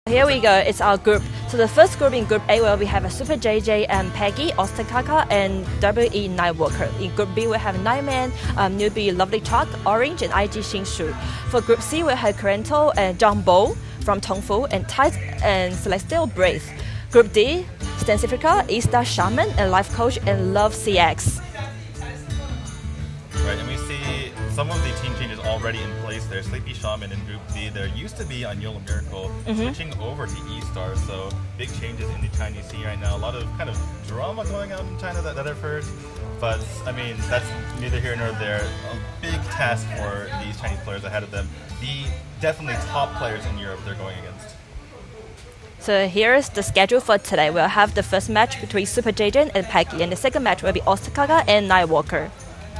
Here we go, it's our group. So the first group in Group A, where we have a Super JJ and Peggy, Ostakaka, and WE Nightwalker. In Group B, we have Nightman, Newbie Lovely Chalk, Orange, and IG Shinshu. For Group C, we have Corento and John Bo from Tongfu, and Tight and Celestial Brave. Group D, Stansifica, Easter Shaman, and Life Coach, and Love CX. Right, and we see some of the team changes already in place there. Sleepy Shaman in Group D. There used to be on YOLO Miracle, switching over to E-Star, so big changes in the Chinese scene right now. A lot of kind of drama going on in China that I've heard, but I mean, that's neither here nor there. A big task for these Chinese players ahead of them. The definitely top players in Europe they're going against. So here's the schedule for today. We'll have the first match between Super JJ and Peggy, and the second match will be Ostakaka and Nightwalker.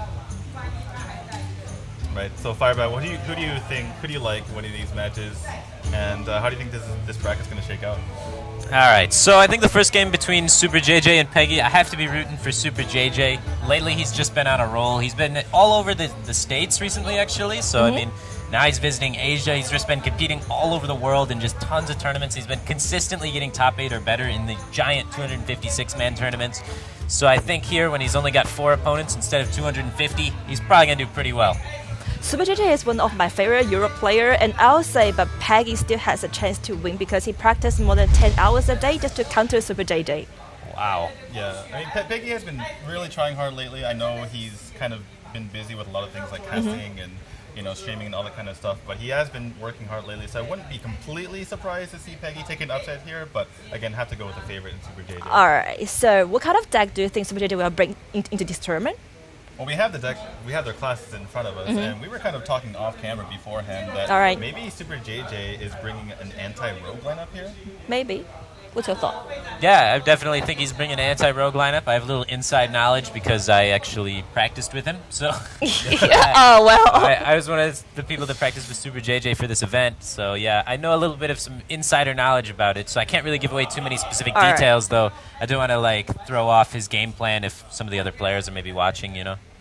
Right. So Firebat, who do you like winning these matches, and how do you think this bracket's going to shake out? All right. So I think the first game between Super JJ and Peggy, I have to be rooting for Super JJ. Lately, he's just been on a roll. He's been all over the States recently, actually. So I mean, now he's visiting Asia. He's just been competing all over the world in just tons of tournaments. He's been consistently getting top 8 or better in the giant 256-man tournaments. So I think here, when he's only got 4 opponents instead of 250, he's probably going to do pretty well. Super JJ is one of my favorite Europe players, and I'll say, but Peggy still has a chance to win because he practiced more than 10 hours a day just to counter Super JJ. Wow. Yeah, I mean, Peggy has been really trying hard lately. I know he's kind of been busy with a lot of things like casting and streaming and all that kind of stuff, but he has been working hard lately, so I wouldn't be completely surprised to see Peggy take an upset here, but again, have to go with the favorite in Super JJ. Alright, so what kind of deck do you think Super JJ will bring into this tournament? Well, we have the deck, we have their classes in front of us, and we were kind of talking off camera beforehand that maybe Super JJ is bringing an anti-rogue lineup here? Maybe. What's your thought? Yeah, I definitely think he's bringing an anti-rogue lineup. I have a little inside knowledge because I actually practiced with him. So oh, well. I was one of the people that practiced with Super JJ for this event. So yeah, I know a little bit of some insider knowledge about it. So I can't really give away too many specific details, though. I don't want to throw off his game plan if some of the other players are maybe watching,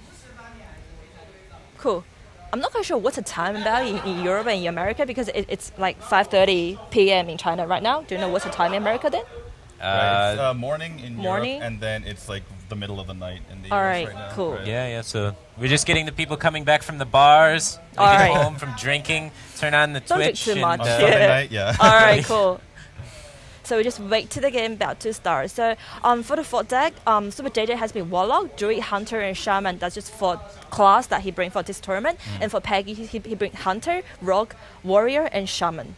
Cool. I'm not quite sure what's the time about in Europe and in America because it's like 5:30 p.m. in China right now. Do you know what's the time in America then? It's morning in Europe, and then it's like the middle of the night in the US right now. Cool. Right? Yeah, so we're just getting the people coming back from the bars, getting home from drinking, turn on the Don't Twitch. Drink too much. On Sunday night, yeah. All right, cool. So we just wait till the game about to start. So for the 4th deck, Super JJ has been Warlock, Druid, Hunter, and Shaman. That's just for class that he brings for this tournament. And for Peggy, he brings Hunter, Rogue, Warrior, and Shaman.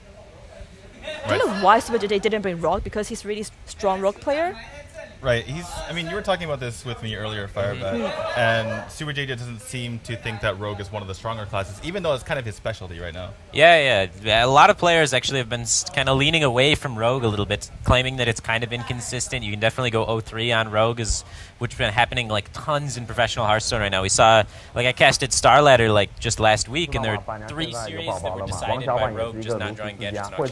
I don't know why Super JJ didn't bring Rogue, because he's really strong Rogue player. Right, you were talking about this with me earlier, Firebat, and Super JJ doesn't seem to think that Rogue is one of the stronger classes, even though it's kind of his specialty right now. Yeah. A lot of players actually have been kind of leaning away from Rogue a little bit, claiming that it's kind of inconsistent. You can definitely go 0-3 on Rogue, which has been happening tons in professional Hearthstone right now. We saw, I casted Starladder just last week, and there are 3 series that were decided by Rogue just not drawing gadgets and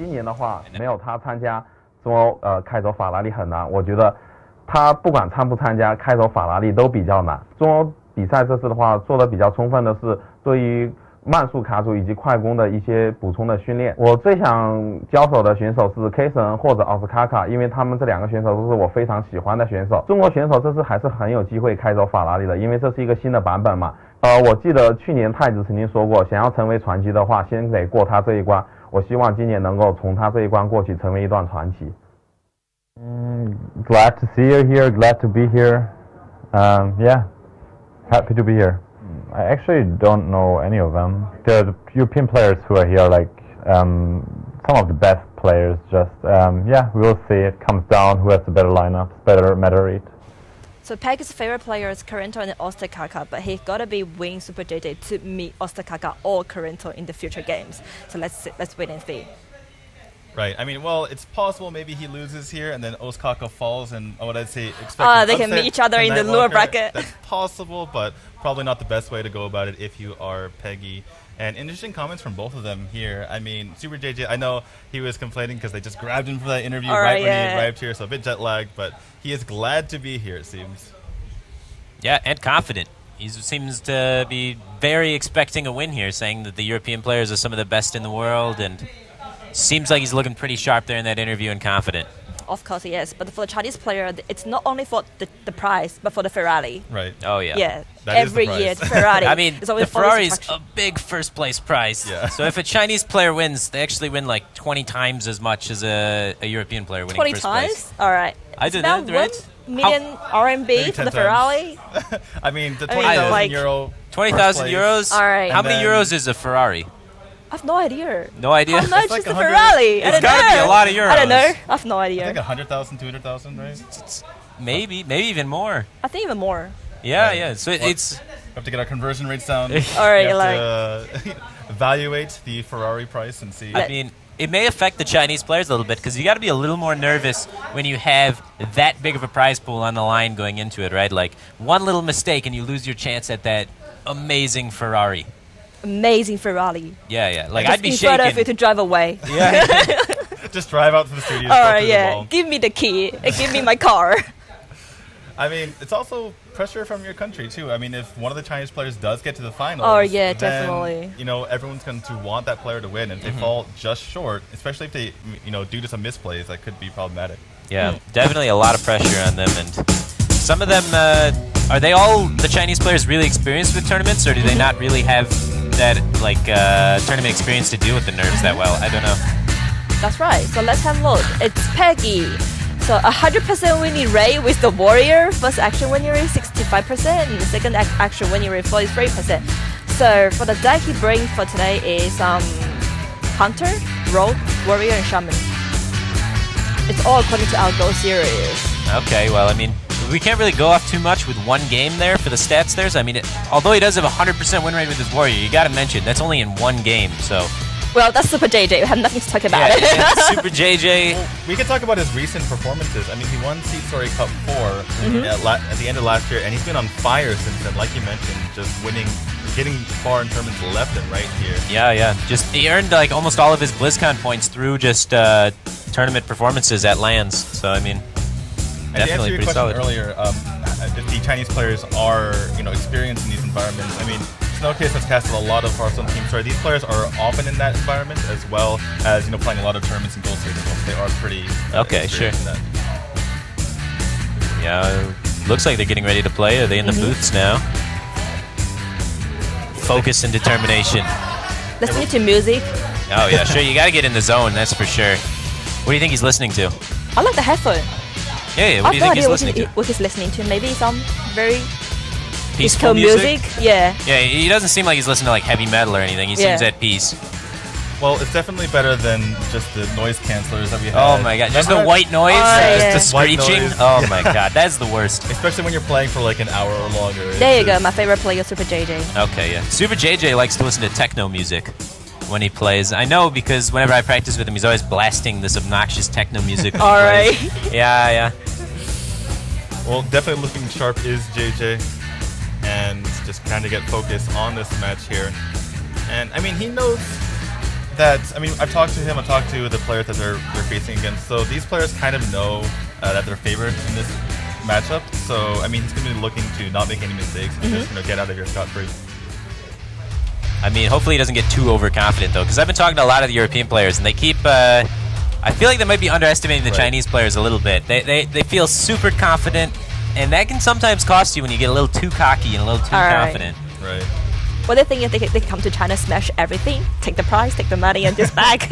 auctioneer. 说开走法拉利很难，我觉得他不管参不参加，开走法拉利都比较难。中欧比赛这次的话做的比较充分的是对于慢速卡组以及快攻的一些补充的训练。我最想交手的选手是 K 神或者奥斯卡卡，因为他们这2个选手都是我非常喜欢的选手。中国选手这次还是很有机会开走法拉利的，因为这是一个新的版本嘛。我记得去年太子曾经说过，想要成为传奇的话，先得过他这一关。我希望今年能够从他这一关过去，成为一段传奇。Glad to see you here. Glad to be here. Yeah, happy to be here. I actually don't know any of them. The European players who are here, some of the best players. Just yeah, we will see. It comes down who has the better lineups, better meta read. So Peggy's favorite player is Corento and Ostakaka, but he gotta be winning Super JJ to meet Ostakaka or Corento in the future games. So let's wait and see. Right. I mean, well, it's possible maybe he loses here and then Ostakaka falls, and what I'd say expect they can meet each other in the lower bracket. That's possible, but probably not the best way to go about it if you are Peggy. And interesting comments from both of them here. I mean, Super JJ, I know he was complaining because they just grabbed him for that interview when he arrived here, so a bit jet lagged, but he is glad to be here, it seems. Yeah, and confident. He seems to be very expecting a win here, saying that the European players are some of the best in the world, and seems like he's looking pretty sharp there in that interview and confident. Of course, yes. But for the Chinese player, it's not only for the prize, but for the Ferrari. Right. Oh, yeah. Yeah. That is the Every prize. year, the Ferrari. I mean, is always the Ferrari's attraction. a big first place prize. Yeah. So if a Chinese player wins, they actually win like 20 times as much as a European player winning 20 first times? place. All right. I did About that, right? 1 million RMB Maybe for the 10 times. Ferrari. I mean, the I mean, 20,000 like- euro. 20,000 first place. euros? All right. How And many then- euros is a Ferrari? I have no idea. No idea? How much like is the 100 Ferrari? I It's don't gotta know. be a lot of I don't know. euros. I have no I idea. think 100,000, 200,000, right? Maybe even more. I think even more. Yeah, Right. yeah. So Well, it's We have to get our conversion rates down. All right, We have like- to evaluate the Ferrari price and see. I mean, it may affect the Chinese players a little bit because you got to be a little more nervous when you have that big of a prize pool on the line going into it, right? Like one little mistake and you lose your chance at that amazing Ferrari. Amazing Ferrari. Yeah, yeah. Like Just I'd be in front of it shaking. to drive away. Yeah. Just drive out to the studio. All go right, through the yeah. wall. Give me the key. Give me my car. I mean, it's also pressure from your country too. I mean, if one of the Chinese players does get to the finals, Oh, yeah, then, definitely. You know, everyone's going to want that player to win. And if they fall just short, especially if they, you know, due to some misplays, that could be problematic. Yeah, definitely a lot of pressure on them, and some of them are they all the Chinese players really experienced with tournaments, or do they not really have that like tournament experience to deal with the nerves that well? I don't know. That's right. So let's have a look. It's Peggy. So 100% winning rate with the Warrior. First action winning rate 65%, and the second action winning rate 43%. So for the deck he brings for today is Hunter, Rogue, Warrior, and Shaman. It's all according to our Go series. Okay, well, I mean, we can't really go off too much with one game there for the stats there. So, I mean, although he does have a 100% win rate with his Warrior, you got to mention that's only in one game. So, Well, that's Super JJ. We have nothing to talk about yeah, it. and Super JJ. We can talk about his recent performances. I mean, he won Seed Story Cup 4 at the end of last year, and he's been on fire since then. Like you mentioned, just winning, getting far in tournaments left and right here. Yeah, yeah. Just he earned like almost all of his BlizzCon points through just tournament performances at LANs. So, I mean, And to answer definitely your pretty question solid. earlier, if the Chinese players are, you know, experienced in these environments, I mean, Snowcase has casted a lot of Hearthstone Team Story. These players are often in that environment, as well as, you know, playing a lot of tournaments and Gold Series. They are pretty Okay, sure. experienced in that. Yeah, looks like they're getting ready to play. Are they in the booths now? Focus and determination. Listening to music. Oh yeah, sure. You gotta get in the zone. That's for sure. What do you think he's listening to? I like the headphone. Yeah, yeah. I What do you have no think he's idea listening to? what he's listening to. Maybe some very Peaceful disco music. Yeah. Yeah, he doesn't seem like he's listening to like heavy metal or anything. He seems Yeah. at peace. Well, it's definitely better than just the noise cancelers that we have. Oh my god, just the white noise, yeah. just the White screeching. noise. Oh my god, that's the worst. Especially when you're playing for like an hour or longer. There you go. My favorite player, Super JJ. Okay, yeah. Super JJ likes to listen to techno music when he plays. I know because whenever I practice with him, he's always blasting this obnoxious techno music. when he All plays. right. Yeah, yeah. Well, definitely looking sharp is JJ, and just kind of get focused on this match here. And I mean, he knows that. I mean, I've talked to him. I've talked to the players that they're facing against. So these players kind of know that they're favored in this matchup. So I mean, he's going to be looking to not make any mistakes and just get out of here scot-free. I mean, hopefully he doesn't get too overconfident though, because I've been talking to a lot of the European players, and they keep. I feel like they might be underestimating the Right. Chinese players a little bit. They feel super confident, and that can sometimes cost you when you get a little too cocky and a little too All right. confident. Right. What they think is they can come to China, smash everything, take the prize, take the money, and just back.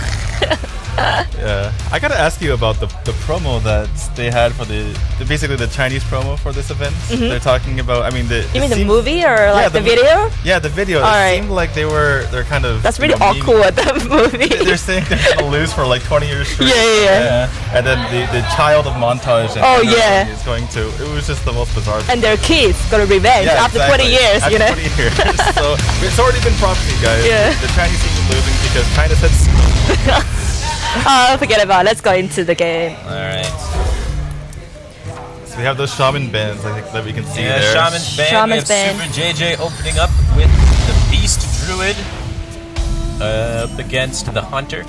Yeah. I gotta ask you about the promo that they had for the basically the Chinese promo for this event. They're talking about. I mean, You mean the movie or like the video? Yeah, the video. All It right. seemed like they're kind of. That's you really know, meaning- awkward, the movie. They're saying they're gonna lose for like 20 years straight. Yeah. And then the child of montage. And Oh, everything yeah. Is going to. It was just the most bizarre. And their kids got a revenge Yeah, after exactly. 20 years, After you know? 20 years. So it's already been prophesied, guys. Yeah. The Chinese team is losing because China said. Forget about it. Let's go into the game. All right. So we have those shaman bands like, that we can see Yeah, there. Shaman's band. Shaman's we have band. Super JJ opening up with the Beast Druid up against the Hunter.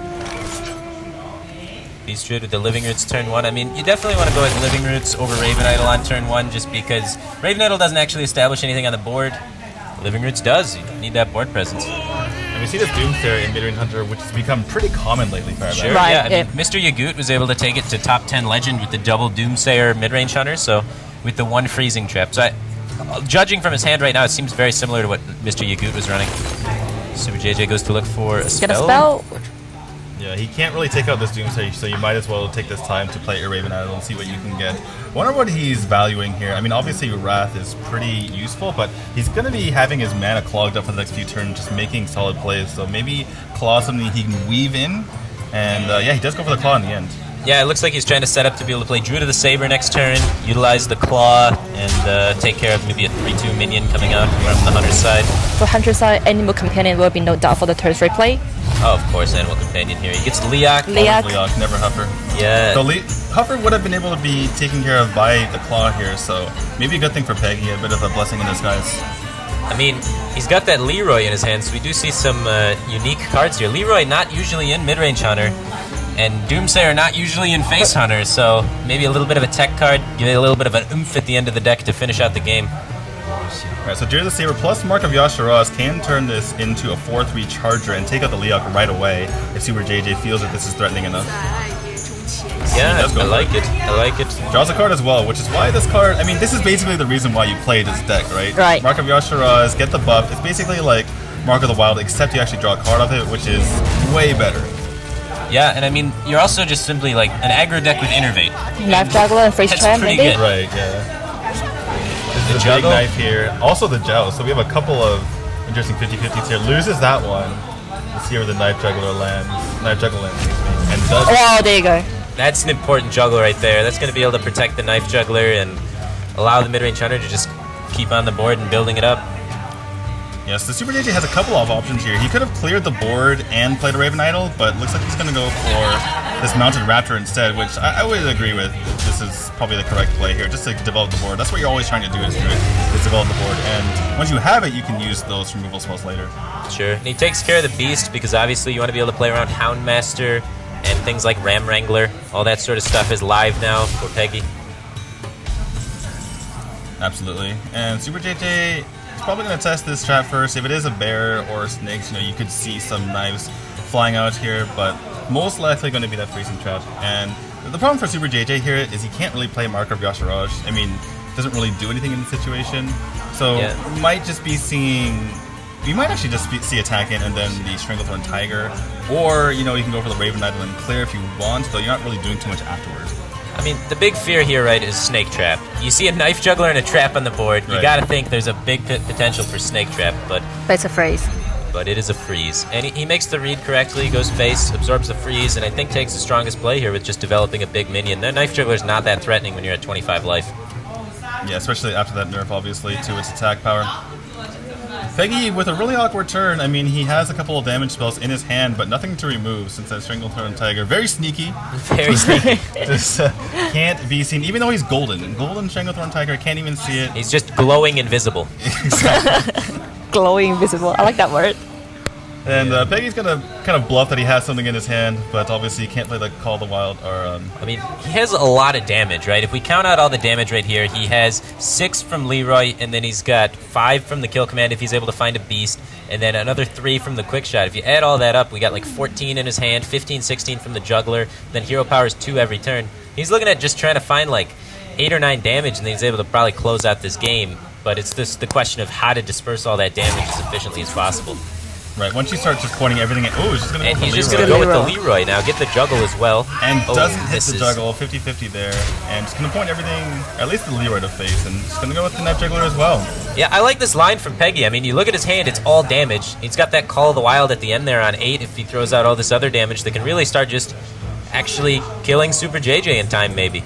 Beast Druid with the Living Roots turn 1. I mean, you definitely want to go with Living Roots over Raven Idol on turn 1 just because Raven Idol doesn't actually establish anything on the board. Living Roots does. You need that board presence. And we see this Doomsayer in Mid-Range Hunter, which has become pretty common lately for Sure, Right, yeah. I mean, yeah. Mr. Yagut was able to take it to top 10 legend with the double Doomsayer mid-range hunter, so with the one freezing trap. So judging from his hand right now, it seems very similar to what Mr. Yagut was running. Super JJ goes to look for a spell. Get a spell. Yeah, he can't really take out this Doomsayer, so you might as well take this time to play your Raven Idol and see what you can get. Wonder what he's valuing here. I mean, obviously Wrath is pretty useful, but he's going to be having his mana clogged up for the next few turns, just making solid plays. So maybe Claw is something he can weave in, and yeah, he does go for the Claw in the end. Yeah, it looks like he's trying to set up to be able to play Druid of the Saber next turn, utilize the Claw, and take care of maybe a 3-2 minion coming out from the Hunter's side. For Hunter's side, Animal Companion will be no doubt for the turn 3 play. Oh, of course, Animal Companion here. He gets Leok. Leok. Leok, never Huffer. Yeah. So Huffer would have been able to be taken care of by the Claw here, so maybe a good thing for Peggy, a bit of a blessing in disguise. I mean, he's got that Leroy in his hand, so we do see some unique cards here. Leroy not usually in mid-range Hunter, and Doomsayer not usually in face Hunter, so maybe a little bit of a tech card, give it a little bit of an oomph at the end of the deck to finish out the game. Alright, so Druid of the Saber plus Mark of Yasharaz can turn this into a 4-3 charger and take out the Leok right away if Super JJ feels that this is threatening enough. Yeah, does go I for like it. I like it. Draws a card as well, which is why this card, I mean, this is basically the reason why you play this deck, right? Right. Mark of Yasharaz, get the buff. It's basically like Mark of the Wild, except you actually draw a card off it, which is way better. Yeah, and I mean, you're also just simply like an aggro deck with Innervate. Knife Juggler and Freeze That's Trap, pretty maybe? good. Right, yeah. This is a big juggle? knife here. Also the Joust, so we have a couple of interesting 50-50s here. Loses that one. Let's see where the Knife Juggler lands. Knife Juggler lands, excuse me. And does Oh, there you go. That's an important juggle right there. That's going to be able to protect the Knife Juggler and allow the mid-range Hunter to just keep on the board and building it up. Yes, the Super JJ has a couple of options here. He could have cleared the board and played a Raven Idol, but looks like he's going to go for this Mounted Raptor instead, which I would agree with. This is probably the correct play here, just to develop the board. That's what you're always trying to do, is develop the board. And once you have it, you can use those removal spells later. Sure. And he takes care of the Beast because obviously you want to be able to play around Houndmaster and things like Ram Wrangler. All that sort of stuff is live now for Peggy. Absolutely. And Super JJ is probably going to test this trap first. If it is a bear or snakes, you know, you could see some knives flying out here, but most likely going to be that freezing trap. And the problem for Super JJ here is he can't really play Mark of Yasharaj. I mean, doesn't really do anything in the situation. So you might just be seeing... You might actually just see Attack In and then the Stranglethorn Tiger, or, you know, you can go for the Raven Idol and clear if you want, though you're not really doing too much afterwards. I mean, the big fear here, right, is Snake Trap. You see a Knife Juggler and a trap on the board, you gotta think there's a big potential for Snake Trap, but It's a phrase. But it is a freeze. And he makes the read correctly, goes face, absorbs the freeze, and I think takes the strongest play here with just developing a big minion. That Knife Juggler's not that threatening when you're at 25 life. Yeah, especially after that nerf, obviously, to its attack power. Peggy, with a really awkward turn, I mean, he has a couple of damage spells in his hand, but nothing to remove since that Stranglethorn Tiger. Very sneaky. Very sneaky. Just can't be seen, even though he's golden. Golden Stranglethorn Tiger, can't even see it. He's just glowing invisible. Exactly. Glowing invisible. I like that word. And Peggy's gonna kind of bluff that he has something in his hand, but obviously he can't play the Call of the Wild or. I mean, he has a lot of damage, right? If we count out all the damage right here, he has 6 from Leroy, and then he's got 5 from the Kill Command if he's able to find a Beast, and then another 3 from the Quick Shot. If you add all that up, we got like 14 in his hand, 15, 16 from the Juggler, then Hero Power's 2 every turn. He's looking at just trying to find like 8 or 9 damage, and then he's able to probably close out this game. But it's just the question of how to disperse all that damage as efficiently as possible. Right, once you start just pointing everything at... Oh, he's just going to go And for he's just Leroy. going to go with the Leroy now, get the Juggle as well. And doesn't hit the misses. Juggle, 50-50 there. And just going to point everything, at least the Leroy to face, and just going to go with the Knife Juggler as well. Yeah, I like this line from Peggy. I mean, you look at his hand, it's all damage. He's got that Call of the Wild at the end there on 8 if he throws out all this other damage that can really start just actually killing Super JJ in time, maybe.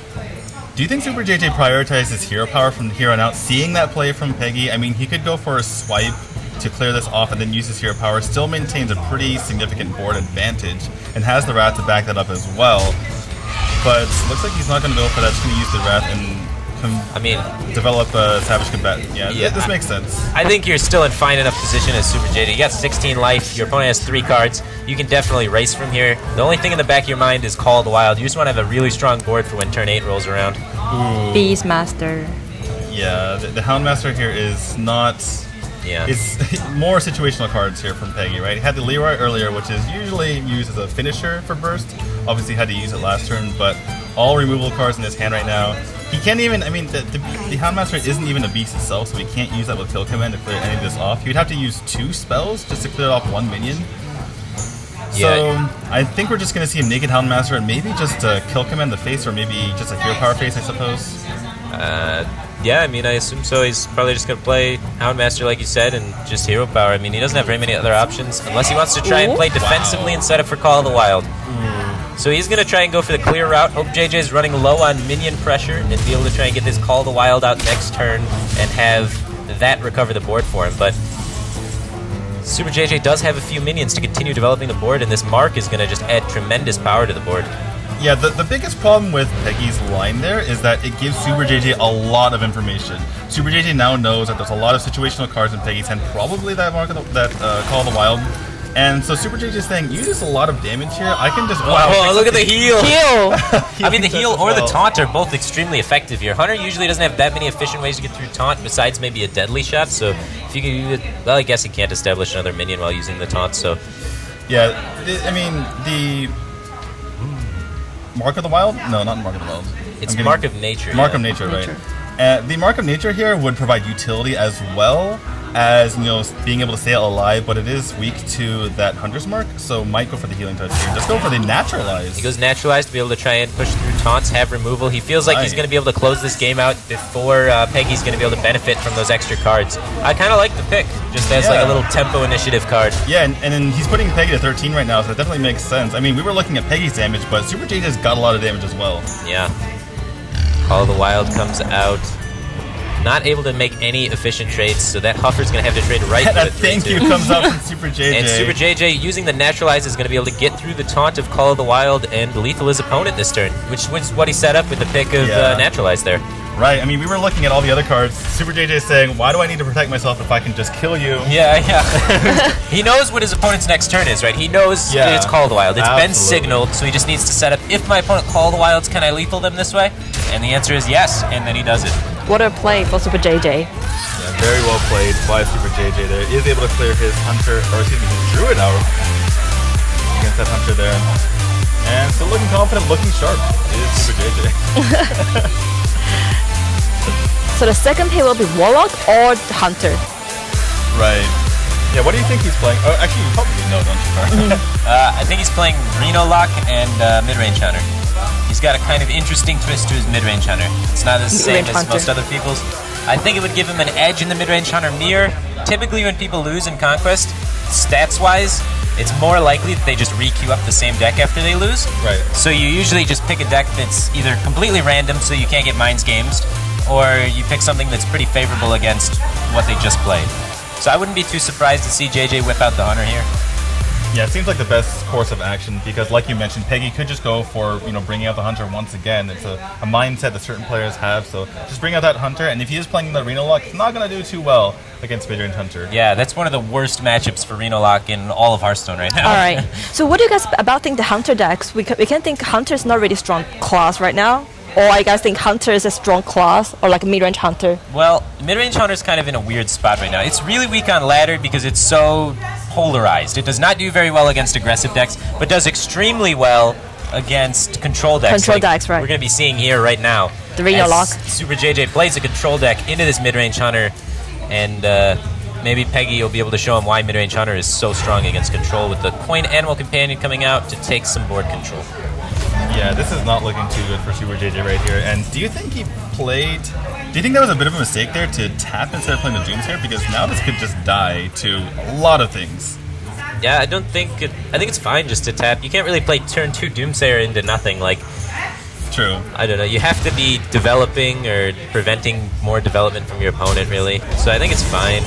Do you think Super JJ prioritizes Hero Power from here on out, seeing that play from Peggy? I mean, he could go for a swipe to clear this off and then use his Hero Power, still maintains a pretty significant board advantage, and has the Wrath to back that up as well. But looks like he's not going to go for that, just going to use the Wrath and develop a Savage Combatant. Yeah, this makes sense. I think you're still in fine enough position as Super JJ. You got 16 life, your opponent has 3 cards. You can definitely race from here. The only thing in the back of your mind is Call of the Wild. You just want to have a really strong board for when turn 8 rolls around. Beastmaster. Yeah, the Houndmaster here is not Yeah. It's more situational cards here from Peggy, right? He had the Leroy earlier, which is usually used as a finisher for burst. Obviously had to use it last turn, but all removable cards in his hand right now. He can't even, I mean, the Houndmaster isn't even a beast itself, so he can't use that with Kill Command to clear any of this off. He would have to use 2 spells just to clear off 1 minion. So I think we're just going to see a naked Houndmaster and maybe just a Kill Command the face, or maybe just a Hero Power face, I suppose. Yeah, I mean, I assume so. He's probably just going to play Houndmaster, like you said, and just Hero Power. I mean, he doesn't have very many other options, unless he wants to try and play defensively and set up for Call of the Wild. So he's going to try and go for the clear route. Hope JJ is running low on minion pressure and be able to try and get this Call of the Wild out next turn and have that recover the board for him. But Super JJ does have a few minions to continue developing the board, and this Mark is going to just add tremendous power to the board. Yeah, the biggest problem with Peggy's line there is that it gives Super JJ a lot of information. Super JJ now knows that there's a lot of situational cards in Peggy's hand, probably that Call of the Wild. And so Super JJ is saying, you use a lot of damage here, I can just... Wow, look at the heal! I mean, the heal or the well. taunt are both extremely effective here. Hunter usually doesn't have that many efficient ways to get through taunt, besides maybe a deadly shot, so if you can use it... Well, I guess he can't establish another minion while using the taunt, so... Yeah, I mean, the... Mark of the Wild? No, not Mark of the Wild. It's Mark of Nature. Mark of Nature, right. The Mark of Nature here would provide utility as well as, you know, being able to stay alive, but it is weak to that Hunter's Mark, so might go for the healing touch here. Just go for the Naturalize. He goes Naturalize to be able to try and push through taunts, have removal. He feels like he's going to be able to close this game out before Peggy's going to be able to benefit from those extra cards. I kind of like the pick, just as like a little tempo initiative card. Yeah, and then he's putting Peggy to 13 right now, so it definitely makes sense. I mean, we were looking at Peggy's damage, but Super JJ's got a lot of damage as well. Yeah. Call of the Wild comes out. Not able to make any efficient trades, so that Huffer's going to have to trade right That thank you comes out from Super JJ. And Super JJ, using the Naturalize, is going to be able to get through the taunt of Call of the Wild and lethal his opponent this turn, which was what he set up with the pick of Naturalize there. Right, I mean, we were looking at all the other cards. Super JJ is saying, why do I need to protect myself if I can just kill you? Yeah. He knows what his opponent's next turn is, right? He knows that it's Call of the Wild. It's been signaled, so he just needs to set up, if my opponent Call of the Wilds, can I lethal them this way? And the answer is yes, and then he does it. What a play for Super JJ. Yeah, very well played by Super JJ there. He is able to clear his Hunter, or excuse me, his Druid out against that Hunter there. And still looking confident, looking sharp is Super JJ. So the second pick will be Warlock or Hunter. Right. Yeah, what do you think he's playing? Oh, actually, you probably know, don't you, I think he's playing Reno Lock and Midrange Hunter. He's got a kind of interesting twist to his Midrange Hunter. It's not as same as most other people's. I think it would give him an edge in the Midrange Hunter mirror. Typically when people lose in Conquest, stats-wise, it's more likely that they just re-queue up the same deck after they lose. Right. So you usually just pick a deck that's either completely random so you can't get Minds Games, or you pick something that's pretty favorable against what they just played. So I wouldn't be too surprised to see JJ whip out the Hunter here. Yeah, it seems like the best course of action because, like you mentioned, Peggy could just go for, you know, bringing out the Hunter once again. It's a mindset that certain players have, so just bring out that Hunter, and if he is playing the Reno Lock, it's not going to do too well against Midrange Hunter. Yeah, that's one of the worst matchups for Reno Lock in all of Hearthstone right now. All right. So what do you guys about think the Hunter decks? We can think Hunter is not really strong class right now. Or I guys think Hunter is a strong class, or like a mid-range Hunter? Well, mid-range Hunter is kind of in a weird spot right now. It's really weak on ladder because it's so polarized. It does not do very well against aggressive decks, but does extremely well against control decks. Control decks, right. We're going to be seeing here right now. The Reno Lock. Super JJ plays a control deck into this mid-range Hunter, and maybe Peggy will be able to show him why mid-range Hunter is so strong against control with the Coin Animal Companion coming out to take some board control. Yeah, this is not looking too good for Super JJ right here. And do you think he played... Do you think that was a bit of a mistake there to tap instead of playing the Doomsayer? Because now this could just die to a lot of things. Yeah, I think it's fine just to tap. You can't really play turn 2 Doomsayer into nothing. Like, True. I don't know. You have to be developing or preventing more development from your opponent, really. So I think it's fine.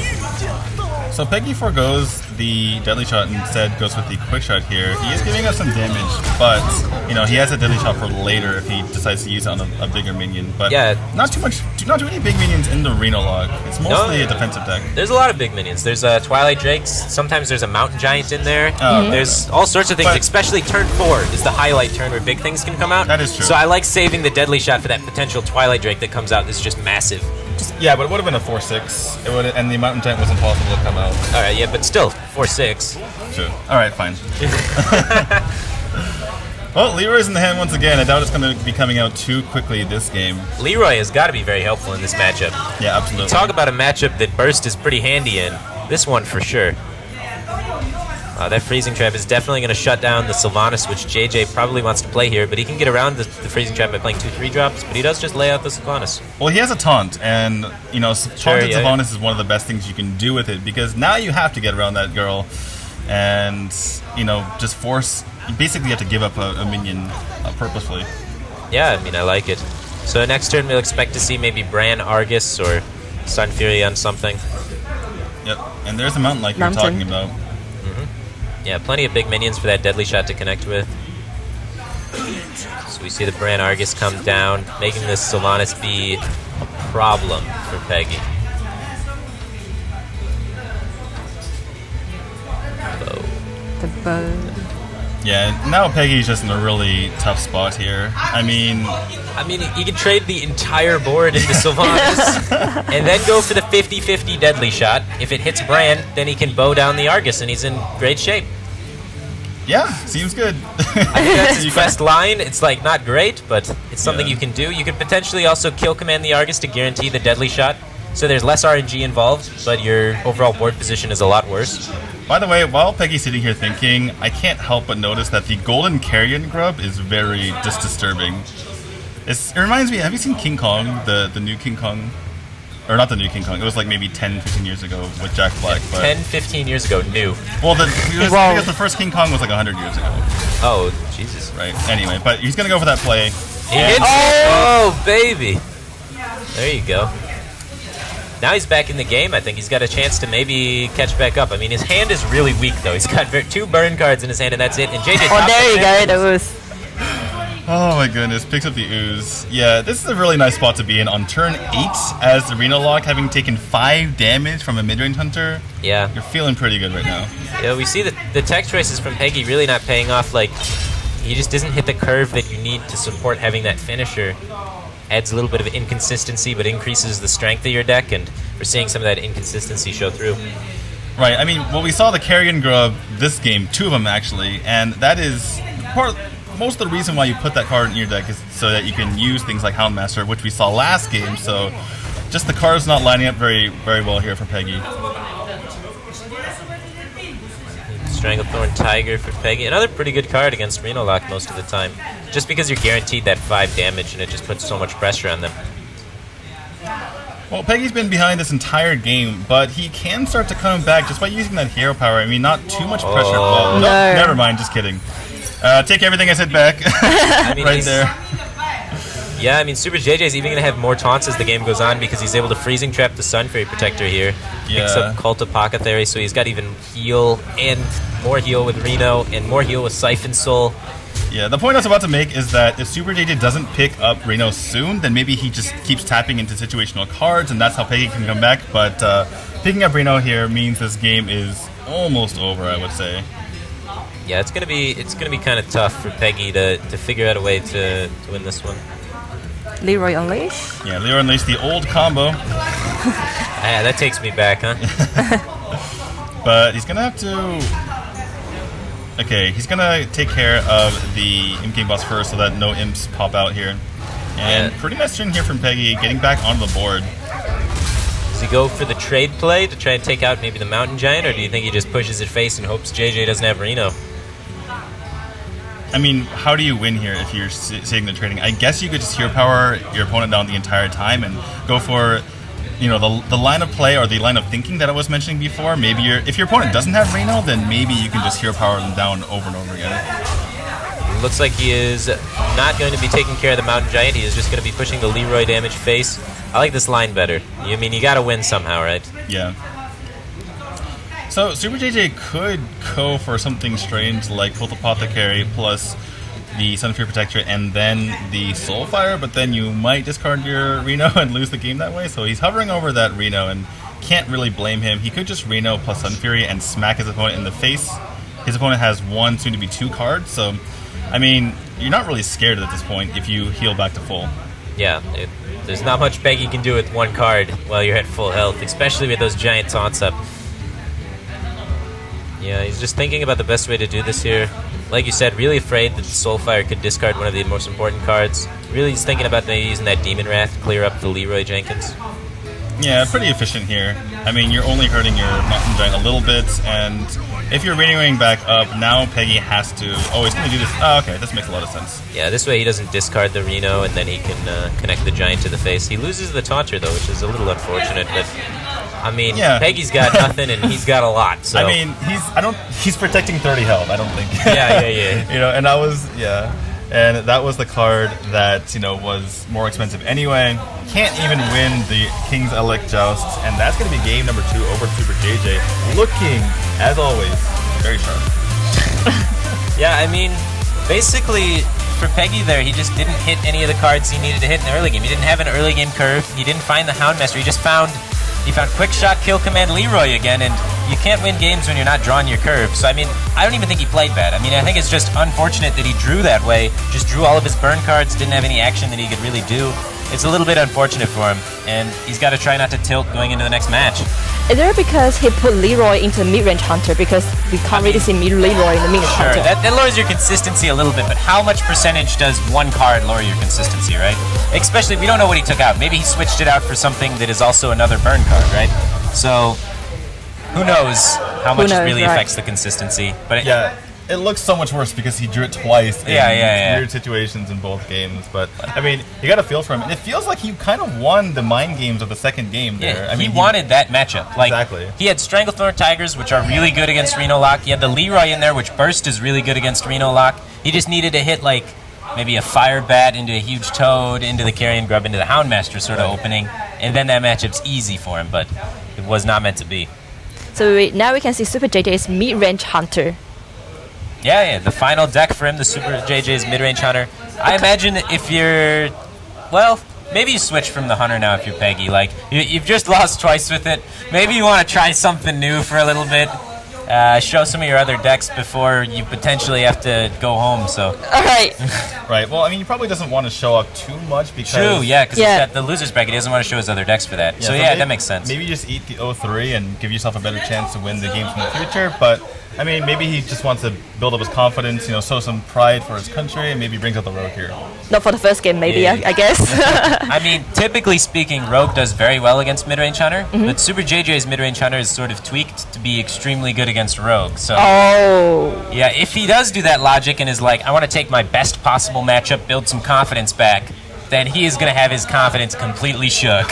So Peggy forgoes the Deadly Shot and instead goes with the Quick Shot here. He is giving us some damage, but you know he has a Deadly Shot for later if he decides to use it on a bigger minion. But yeah, not too many big minions in the Reno Lock. It's mostly a defensive deck. There's a lot of big minions. There's Twilight Drakes. Sometimes there's a Mountain Giant in there. There's all sorts of things. But especially turn 4 is the highlight turn where big things can come out. That is true. So I like saving the Deadly Shot for that potential Twilight Drake that comes out that's just massive. Yeah, but it would have been a 4-6. It would, and the Mountain Giant was impossible to come out. All right, yeah, but still 4-6. Sure. All right, fine. Well, Leroy's in the hand once again. I doubt it's going to be coming out too quickly this game. Leroy has got to be very helpful in this matchup. Yeah, absolutely. Talk about a matchup that Burst is pretty handy in. This one for sure. That Freezing Trap is definitely going to shut down the Sylvanas, which JJ probably wants to play here, but he can get around the Freezing Trap by playing 2-3 drops, but he does just lay out the Sylvanas. Well, he has a taunt, and, you know, taunted Sylvanas is one of the best things you can do with it, because now you have to get around that girl and, you know, just force... You basically have to give up a minion purposefully. Yeah, I mean, I like it. So next turn we'll expect to see maybe Bran Argus or Sun Fury on something. Yep, and there's a mountain like you're talking about. Yeah, plenty of big minions for that deadly shot to connect with. So we see the Bran Argus come down, making this Sylvanas be a problem for Peggy. The bow. Yeah, now Peggy's just in a really tough spot here. I mean, he can trade the entire board into Sylvanas and then go for the 50-50 deadly shot. If it hits Bran, then he can bow down the Argus, and he's in great shape. Yeah, seems good. I think that's his best line. It's like not great, but it's something you can do. You could potentially also kill command the Argus to guarantee the deadly shot. So there's less RNG involved, but your overall board position is a lot worse. By the way, while Peggy's sitting here thinking, I can't help but notice that the golden carrion grub is very just disturbing. It reminds me, have you seen King Kong, the new King Kong? Or not the new King Kong, it was like maybe 10-15 years ago with Jack Black. But 10-15 years ago, new. Well, because the first King Kong was like 100 years ago. Oh, Jesus. Right, anyway, but he's going to go for that play. He hits it! Oh, baby! There you go. Now he's back in the game. I think he's got a chance to maybe catch back up. I mean, his hand is really weak, though. He's got 2 burn cards in his hand, and that's it. And JJ there you go, the ooze. Oh my goodness, picks up the ooze. Yeah, this is a really nice spot to be in on turn 8 as the Reno Lock, having taken 5 damage from a mid-range hunter. Yeah. You're feeling pretty good right now. Yeah, we see the tech choices from Peggy really not paying off. Like, he just doesn't hit the curve that you need to support having that finisher. Adds a little bit of inconsistency, but increases the strength of your deck, and we're seeing some of that inconsistency show through. Right, I mean, well, we saw the Carrion Grub this game, 2 of them actually, and that is most of the reason why you put that card in your deck is so that you can use things like Houndmaster, which we saw last game, so just the cards not lining up very, very well here for Peggy. Stranglethorn Tiger for Peggy. Another pretty good card against Reno Lock most of the time. Just because you're guaranteed that 5 damage and it just puts so much pressure on them. Well, Peggy's been behind this entire game, but he can start to come back just by using that hero power. I mean, not too much pressure. Well, no, never mind, just kidding. Take everything I said back. I mean, right there. Yeah, I mean, Super JJ is even going to have more taunts as the game goes on because he's able to Freezing Trap the Sun Fairy Protector here. Picks up Cult Apothecary, so he's got even heal and more heal with Reno and more heal with Siphon Soul. Yeah, the point I was about to make is that if Super JJ doesn't pick up Reno soon, then maybe he just keeps tapping into situational cards, and that's how Peggy can come back. But picking up Reno here means this game is almost over, I would say. Yeah, it's gonna be kind of tough for Peggy to figure out a way to win this one. Leroy Unleash? Yeah, Leroy Unleash, the old combo. Yeah, that takes me back, huh? But he's gonna have to... Okay, he's gonna take care of the Imp King boss first so that no imps pop out here. And pretty nice turn here from Peggy, getting back onto the board. Does he go for the trade play to try and take out maybe the Mountain Giant, or do you think he just pushes his face and hopes JJ doesn't have Reno? I mean, how do you win here if you're sitting there trading? I guess you could just hero power your opponent down the entire time and go for, you know, the line of play or the line of thinking that I was mentioning before. Maybe if your opponent doesn't have Reno, then maybe you can just hero power them down over and over again. Looks like he is not going to be taking care of the Mountain Giant. He is just going to be pushing the Leroy damage face. I like this line better. I mean, you got to win somehow, right? Yeah. So Super JJ could go for something strange like Cult Apothecary plus the Sun Fury Protector and then the Soulfire, but then you might discard your Reno and lose the game that way. So he's hovering over that Reno and can't really blame him. He could just Reno plus Sun Fury and smack his opponent in the face. His opponent has 1, soon to be 2 cards, so I mean, you're not really scared at this point if you heal back to full. Yeah, there's not much Peggy can do with one card while you're at full health, especially with those giant taunts up. Yeah, he's just thinking about the best way to do this here. Like you said, really afraid that Soulfire could discard one of the most important cards. Really he's thinking about maybe using that Demon Wrath to clear up the Leroy Jenkins. Yeah, pretty efficient here. I mean, you're only hurting your Mountain Giant a little bit, and if you're renewing back up, now Peggy has to... Oh, he's going to do this... Oh, okay, this makes a lot of sense. Yeah, this way he doesn't discard the Reno, and then he can connect the Giant to the face. He loses the Taunter, though, which is a little unfortunate, but... I mean, yeah. Peggy's got nothing, and he's got a lot, so... I mean, he's protecting 30 health, I don't think. Yeah. You know, and and that was the card that, you know, was more expensive anyway. Can't even win the King's Elect Joust, and that's going to be game number 2 over Super JJ. Looking, as always, very sharp. Yeah, I mean, basically, for Peggy there, he just didn't hit any of the cards he needed to hit in the early game. He didn't have an early game curve. He didn't find the Houndmaster. He found Quick Shot, Kill Command Leroy again, and you can't win games when you're not drawing your curve. So, I mean, I don't even think he played bad. I mean, I think it's just unfortunate that he drew that way, just drew all of his burn cards, didn't have any action that he could really do. It's a little bit unfortunate for him, and he's got to try not to tilt going into the next match. Is there because he put Leroy into mid-range Hunter, because we can't really see Leroy in the mid-range Hunter? Sure, that lowers your consistency a little bit, but how much percentage does one card lower your consistency, right? Especially, we don't know what he took out. Maybe he switched it out for something that is also another burn card, right? So, who knows how much it really affects the consistency. But it looks so much worse because he drew it twice in weird situations in both games. But, I mean, you got to feel for him. And it feels like he kind of won the mind games of the second game there. Yeah, he wanted that matchup. Like, exactly. He had Stranglethorn Tigers, which are really good against Reno Lock. He had the Leroy in there, which Burst is really good against Reno Lock. He just needed to hit, like, maybe a Fire Bat into a huge Toad, into the Carrion Grub, into the Houndmaster sort of opening. And then that matchup's easy for him, but it was not meant to be. So now we can see Super JJ's mid-range Hunter. Yeah, the final deck for him, the Super JJ's mid-range Hunter. I imagine if you're... Well, maybe you switch from the Hunter now if you're Peggy. Like, you've just lost twice with it. Maybe you want to try something new for a little bit. Show some of your other decks before you potentially have to go home, so... Alright. Right, well, I mean, he probably doesn't want to show up too much because... True, yeah, because he's got the loser's bracket. He doesn't want to show his other decks for that. Yeah, so yeah, that makes sense. Maybe just eat the 0-3 and give yourself a better chance to win the games in the future, but... I mean, maybe he just wants to build up his confidence, you know, show some pride for his country, and maybe brings out the Rogue here. Not for the first game, maybe, I guess. I mean, typically speaking, Rogue does very well against mid-range Hunter, but Super JJ's mid-range Hunter is sort of tweaked to be extremely good against Rogue. So, yeah, if he does do that logic and is like, I want to take my best possible matchup, build some confidence back, then he is going to have his confidence completely shook.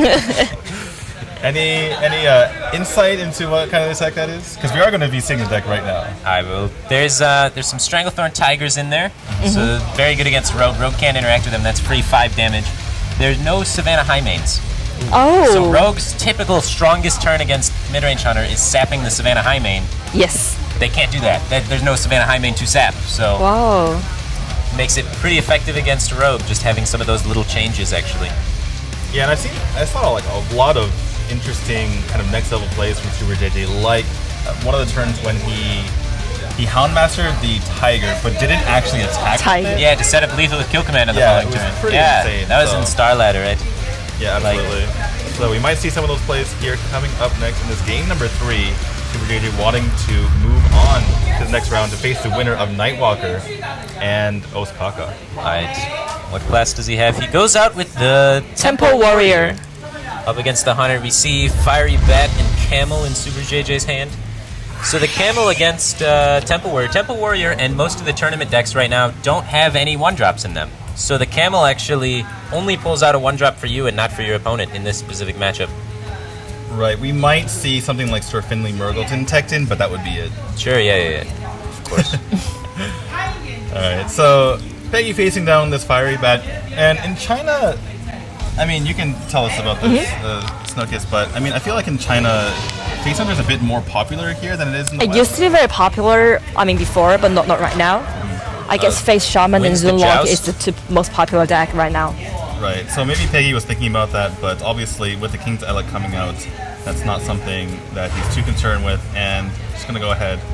Any insight into what kind of attack that is? Because we are going to be seeing the deck right now. I will. There's some Stranglethorn Tigers in there, so very good against Rogue. Rogue can't interact with them. That's free 5 damage. There's no Savannah Highmanes. Oh. So Rogue's typical strongest turn against mid-range Hunter is sapping the Savannah Highmane. Yes. They can't do that. There's no Savannah Highmane to sap, so... Wow. Makes it pretty effective against Rogue, just having some of those little changes, actually. Yeah, and I saw like a lot of interesting kind of next level plays from Super JJ, like one of the turns when he Houndmastered the Tiger, but didn't actually attack it. Yeah, to set up lethal with Kill Command on the following turn. Insane, that was in Star Ladder, right? Yeah, absolutely. So we might see some of those plays here coming up next in this game number 3. Super JJ wanting to move on to the next round to face the winner of Nightwalker and Ostkaka. Alright, what class does he have? He goes out with the Temple Warrior. Up against the Hunter, we see Fiery Bat and Camel in Super JJ's hand. So the Camel against Temple Warrior. Temple Warrior and most of the tournament decks right now don't have any 1-drops in them. So the Camel actually only pulls out a 1-drop for you and not for your opponent in this specific matchup. Right, we might see something like Sir Finley Murgleton Tecton, but that would be it. Sure, yeah. Of course. Alright, so Peggy facing down this Fiery Bat, and in China... I mean, you can tell us about this, Snookus, but I mean, I feel like in China, Face Hunter is a bit more popular here than it is in the West. It used to be very popular, I mean, before, but not right now. I guess Face Shaman and Zoolock is the 2 most popular deck right now. Right, so maybe Peggy was thinking about that, but obviously with the King's Elect coming out, that's not something that he's too concerned with, and just going to go ahead.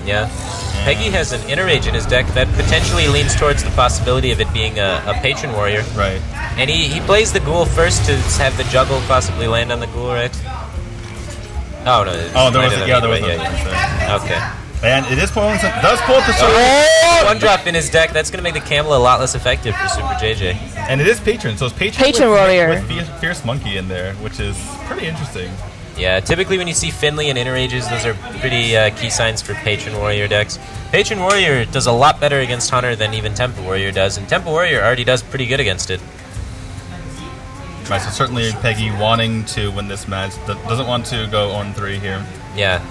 Yeah. Peggy has an Inner Rage in his deck that potentially leans towards the possibility of it being a Patron Warrior. Right. And he plays the Ghoul first to have the Juggle possibly land on the Ghoul, right? Oh, no. There was Yeah. Okay. And it is pulling does pull up the sword. Oh! One drop in his deck. That's going to make the Camel a lot less effective for Super JJ. And it is Patron, so it's Patron Warrior. With Fierce Monkey in there, which is pretty interesting. Yeah, typically when you see Finley and Inner Rages, those are pretty key signs for Patron Warrior decks. Patron Warrior does a lot better against Hunter than even Temple Warrior does, and Temple Warrior already does pretty good against it. Right, so certainly Peggy wanting to win this match, doesn't want to go 0-3 here. Yeah.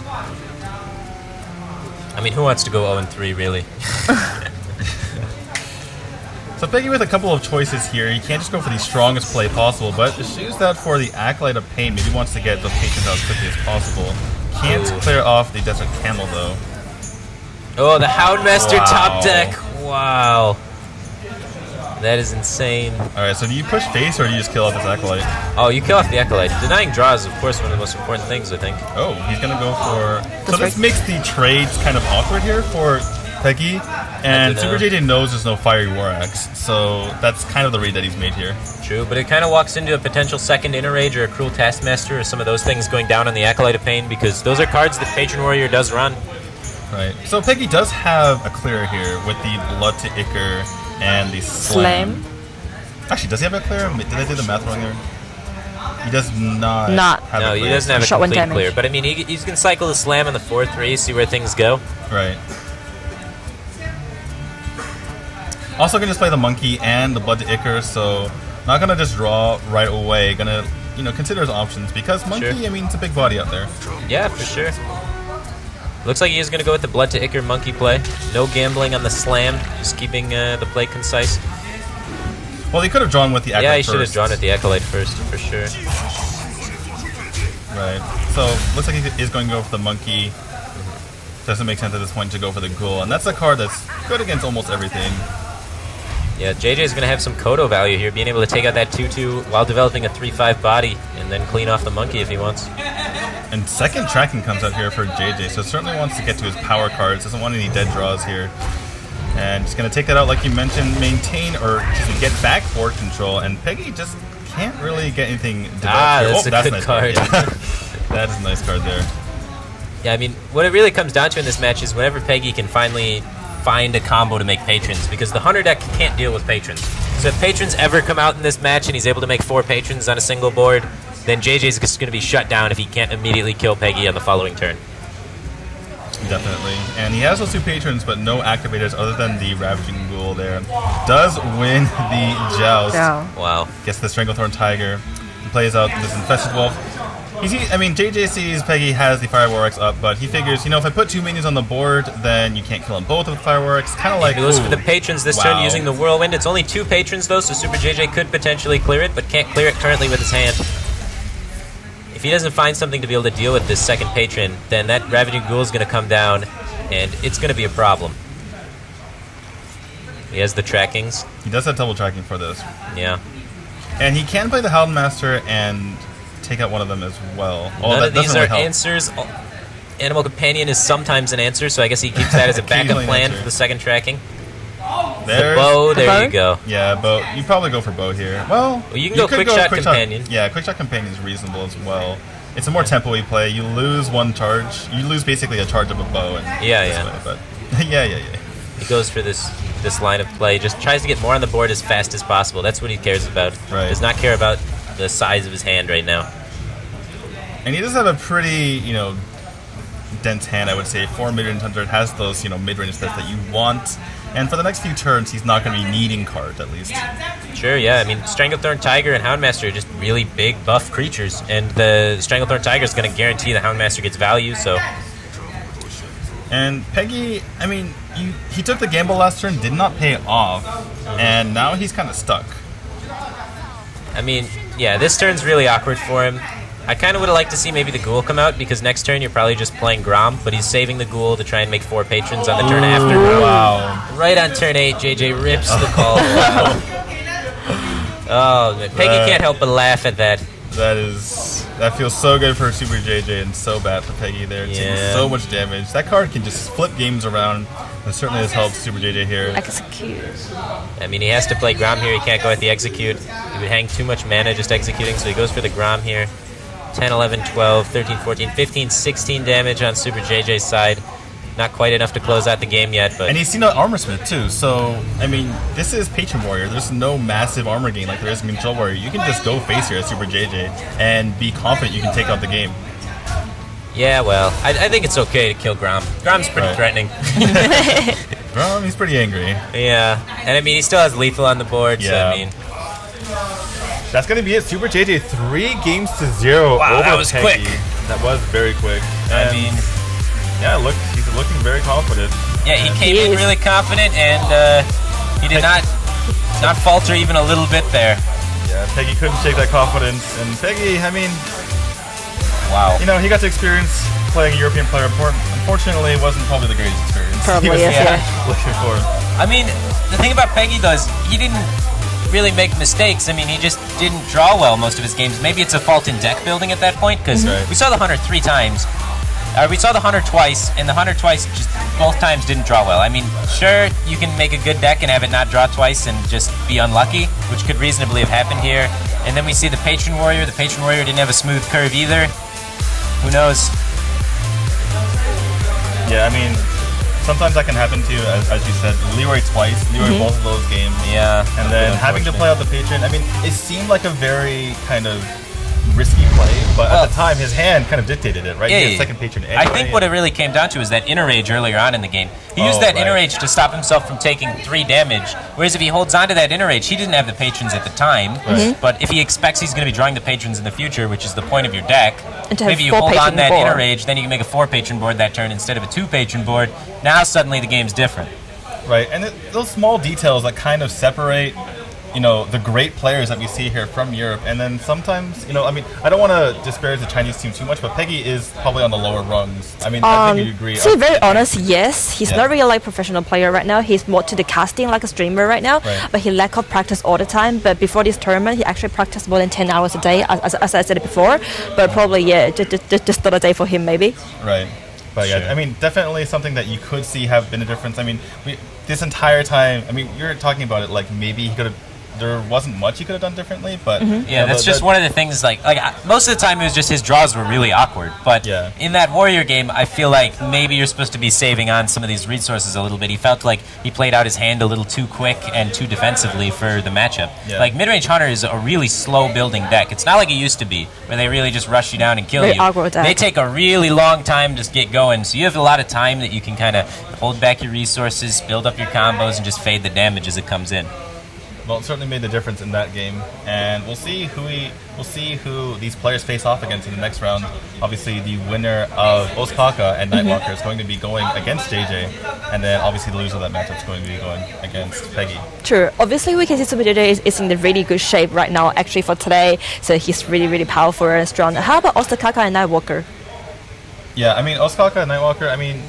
I mean, who wants to go 0-3, really? So Peggy with a couple of choices here. He can't just go for the strongest play possible, but eschews that for the Acolyte of Pain. Maybe wants to get those patrons out as quickly as possible. Can't clear off the Desert Camel, though. Oh, the Houndmaster Wow. top deck. Wow. That is insane. Alright, so do you push face or do you just kill off this Acolyte? Oh, you kill off the Acolyte. Denying draw is, of course, one of the most important things, I think. Oh, he's gonna go for... So this makes the trades kind of awkward here for Peggy. And Super JJ knows there's no Fiery War Axe, so that's kind of the read that he's made here. True, but it kind of walks into a potential second Inner Rage or a Cruel Taskmaster or some of those things going down on the Acolyte of Pain, because those are cards that Patron Warrior does run. Right. So Peggy does have a clear here with the Blood to Ichor and the Slam. Actually, does he have a clear? Did I do the math wrong there? He does not. Have No, a he clear. doesn't have a Shot one complete damage. clear. But I mean, he's going to cycle the Slam on the 4-3, see where things go. Right. Also gonna display the Monkey and the Blood to Ichor, so not gonna just draw right away. Gonna, consider his options because Monkey, Sure. I mean, it's a big body out there. Yeah, for sure. Looks like he is going to go with the Blood to Ichor Monkey play. No gambling on the Slam, just keeping the play concise. Well, he could have drawn with the Acolyte Yeah, he first. should have drawn at the Acolyte first, for sure. Right. So, looks like he is going to go for the Monkey. Doesn't make sense at this point to go for the Ghoul. And that's a card that's good against almost everything. Yeah, JJ is going to have some Kodo value here, being able to take out that 2-2 while developing a 3-5 body, and then clean off the Monkey if he wants. And second tracking comes out here for JJ, so certainly wants to get to his power cards, doesn't want any dead draws here. And just going to take that out like you mentioned, maintain or just get back board control, and Peggy just can't really get anything developed here. That's a good nice card. Yeah. That is a nice card there. Yeah, I mean, what it really comes down to in this match is whenever Peggy can finally find a combo to make patrons, because the Hunter deck can't deal with patrons. So if patrons ever come out in this match and he's able to make 4 patrons on a single board, then JJ's just going to be shut down if he can't immediately kill Peggy on the following turn. Definitely. And he has those 2 patrons, but no activators other than the Ravaging Ghoul there. Does win the Joust. Yeah. Wow. Gets the Stranglethorn Tiger. Plays out this Infested Wolf. JJ sees Peggy has the Fire War Axe up, but he figures, if I put 2 minions on the board, then you can't kill them both with Fire War Axe. Kind of like, He goes for the patrons this turn using the Whirlwind. It's only 2 patrons though, so Super JJ could potentially clear it, but can't clear it currently with his hand. If he doesn't find something to be able to deal with this second patron, then that Ravaging Ghoul is going to come down, and it's going to be a problem. He has the trackings. He does have double tracking for this. Yeah. And he can play the Houndmaster and take out one of them as well. None of these really are help. answers. Animal Companion is sometimes an answer, so I guess he keeps that as a backup Occasionally an plan answer. for the second tracking. There's Bow, there bow? you go. Yeah, Bow. You probably go for Bow here. Well, you can go could Quick Shot Companion. Yeah, Quick Shot Companion is reasonable as well. It's a more tempo-y play. You lose 1 charge. You lose basically a charge of a bow. And Yeah. But yeah. He goes for this line of play, just tries to get more on the board as fast as possible. That's what he cares about. Right. Does not care about the size of his hand right now. And he does have a pretty, dense hand, I would say. 4 mid-range hunter has those, mid-range stats that you want. And for the next few turns, he's not going to be needing cards, at least. Sure, yeah. I mean, Stranglethorn Tiger and Houndmaster are just really big, buff creatures, and the Stranglethorn Tiger is going to guarantee the Houndmaster gets value, so... And Peggy, I mean, he took the gamble last turn, did not pay off, and now he's kind of stuck. I mean, yeah, this turn's really awkward for him. I kind of would have liked to see maybe the Ghoul come out, because next turn you're probably just playing Grom, but he's saving the Ghoul to try and make 4 patrons on the turn after. Wow. Right on turn 8, JJ rips the call. Oh, man. Peggy can't help but laugh at that. That is That feels so good for Super JJ and so bad for Peggy there. Taking so much damage. That card can just flip games around. And certainly has helped Super JJ here. Execute. I mean, he has to play Grom here. He can't go with the execute. He would hang too much mana just executing, so he goes for the Grom here. 10, 11, 12, 13, 14, 15, 16 damage on Super JJ's side. Not quite enough to close out the game yet, but... And he's seen an Armor Smith too, so, I mean, this is Patron Warrior. There's no massive armor gain like there is in Control Warrior. You can just go face here as Super JJ and be confident you can take out the game. Yeah, well, I think it's okay to kill Grom. Grom's pretty threatening. Grom, he's pretty angry. Yeah, and I mean, he still has lethal on the board, so I mean... That's going to be it. Super JJ 3 games to 0 wow, over that was Peggy. quick. That was very quick. I mean... Yeah, look, he's looking very confident. Yeah, he came in really confident, and he did not falter even a little bit there. Yeah, Peggy couldn't shake that confidence, and Peggy, I mean, wow. You know, he got to experience playing a European player. Unfortunately, it wasn't probably the greatest experience. Probably, yes, looking for. I mean, the thing about Peggy, though, is he didn't really make mistakes. I mean, he just didn't draw well most of his games. Maybe it's a fault in deck building at that point, because we saw the Hunter 3 times. We saw the Hunter twice, and the Hunter twice just both times didn't draw well. I mean, sure, you can make a good deck and have it not draw twice and just be unlucky, which could reasonably have happened here. And then we see the Patron Warrior. The Patron Warrior didn't have a smooth curve either. Who knows? Yeah, I mean, sometimes that can happen to you, as you said. Leroy twice, Leroy both of those games. Yeah. And then having to play out the Patron, I mean, it seemed like a very kind of risky play, but at the time his hand kind of dictated it, right? Yeah, he had second Patron anyway. I think what it really came down to is that Inner Rage earlier on in the game. He used that Inner Rage to stop himself from taking 3 damage, whereas if he holds on to that Inner Rage, he didn't have the Patrons at the time, but if he expects he's going to be drawing the Patrons in the future, which is the point of your deck, maybe you hold on that Inner Rage, then you can make a 4 Patron board that turn instead of a 2 Patron board. Now suddenly the game's different. Right, and those small details that kind of separate, you know, the great players that we see here from Europe, and then sometimes, you know, I mean, I don't want to disparage the Chinese team too much, but Peggy is probably on the lower rungs. I mean, I think you agree. To be very honest, yes, he's not really like professional player right now. He's more to the casting like a streamer right now, but he lack of practice all the time. But before this tournament, he actually practiced more than 10 hours a day, as I said before. But probably, yeah, just not a day for him, maybe. Right. But yeah, I mean, definitely something that you could see have been a difference. I mean, this entire time, I mean, you're talking about it like maybe he could have. There wasn't much he could have done differently, but yeah, that's just one of the things. Like most of the time, it was just his draws were really awkward. But in that Warrior game, I feel like maybe you're supposed to be saving on some of these resources a little bit. He felt like he played out his hand a little too quick and too defensively for the matchup. Like Midrange Hunter is a really slow building deck. It's not like it used to be, where they really just rush you down and kill you. Awkward deck. They take a really long time to get going, so you have a lot of time that you can kind of hold back your resources, build up your combos, and just fade the damage as it comes in. Well, it certainly made the difference in that game, and we'll see who these players face off against in the next round. Obviously, the winner of Ostkaka and Nightwalker is going to be going against JJ, and then obviously the loser of that matchup is going to be going against Peggy. True. Obviously, we can see Super JJ is in the really good shape right now, actually, for today, so he's really, really powerful and strong. How about Ostkaka and Nightwalker? Yeah, I mean, Ostkaka and Nightwalker, I mean,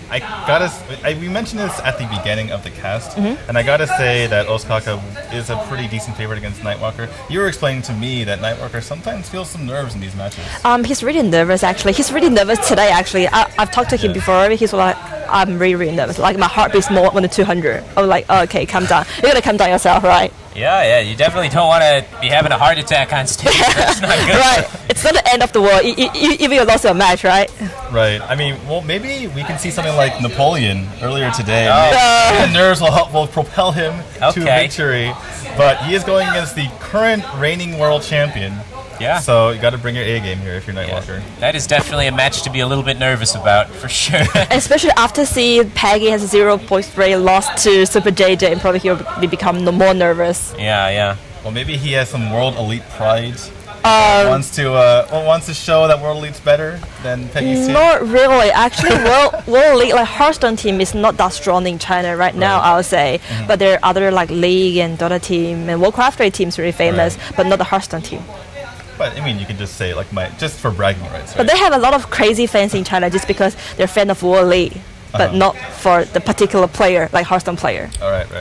we mentioned this at the beginning of the cast, and I gotta say that Ostkaka is a pretty decent favorite against Nightwalker. You were explaining to me that Nightwalker sometimes feels some nerves in these matches. He's really nervous, actually. He's really nervous today, actually. I've talked to him before. He's like, I'm really, really nervous. Like, my heart beats more than 200. I was like, oh, okay, calm down. You're gonna calm down yourself, right? Yeah, you definitely don't want to be having a heart attack on stage. That's not good. Right. It's not the end of the world, even you lost your match, right? Right. I mean, well, maybe we can see something like Napoleon earlier today. Maybe the nerves will propel him to victory. But he is going against the current reigning world champion. Yeah. So you got to bring your A game here if you're Nightwalker. That is definitely a match to be a little bit nervous about, for sure. Especially after seeing Peggy has 0.3 lost to Super JJ, and probably he'll become more nervous. Yeah. Well, maybe he has some World Elite pride. Wants to show that World Elite's better than Peggy's team. Not really. Actually, World Elite, like Hearthstone team, is not that strong in China right now, I would say. But there are other like League and Dota team and Warcraft 3 teams really famous, but not the Hearthstone team. But I mean, you can just say like just for bragging rights. Right? But they have a lot of crazy fans in China just because they're fan of World Elite, but not for the particular player, like Hearthstone player. All right.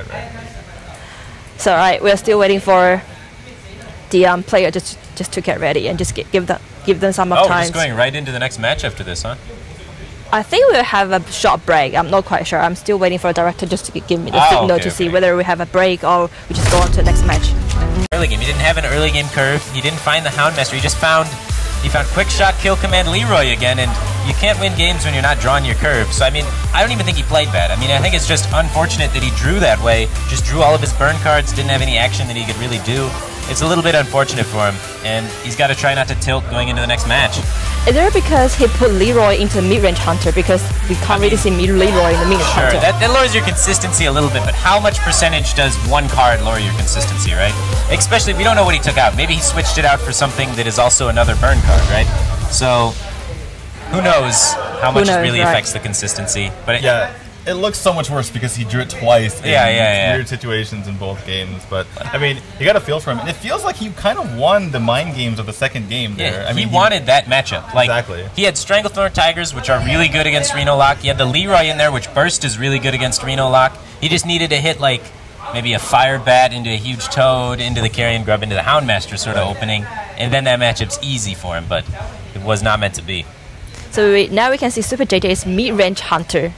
So we're still waiting for the player just to get ready and just give give them some of Oh, we're time. just going right into the next match after this, huh? I think we'll have a short break. I'm not quite sure. I'm still waiting for a director just to give me the signal okay, to see okay. whether we have a break or we just go on to the next match. Early game. He didn't have an early game curve. He didn't find the Houndmaster. He found quick shot, kill command Leroy again, and you can't win games when you're not drawing your curve. So I mean, I don't even think he played bad. I mean, I think it's just unfortunate that he drew that way. Just drew all of his burn cards. Didn't have any action that he could really do. It's a little bit unfortunate for him, and he's got to try not to tilt going into the next match. Is there because he put Leroy into mid-range hunter because we can't really see Leroy in the mid-range Sure, hunter? that lowers your consistency a little bit, but how much percentage does one card lower your consistency, right? Especially, we don't know what he took out. Maybe he switched it out for something that is also another burn card, right? So, who knows how much it really affects the consistency. But it looks so much worse because he drew it twice in weird situations in both games. But I mean, you got a feel for him, and it feels like he kind of won the mind games of the second game there. Yeah, I mean, he wanted that matchup. Like, exactly. He had Stranglethorn Tigers, which are really good against Reno Lock. He had the Leroy in there, which Burst is really good against Reno Lock. He just needed to hit like maybe a Fire Bat into a huge Toad, into the Carrion Grub, into the Houndmaster sort of opening, and then that matchup's easy for him. But it was not meant to be. So now we can see Super JJ's mid-range hunter.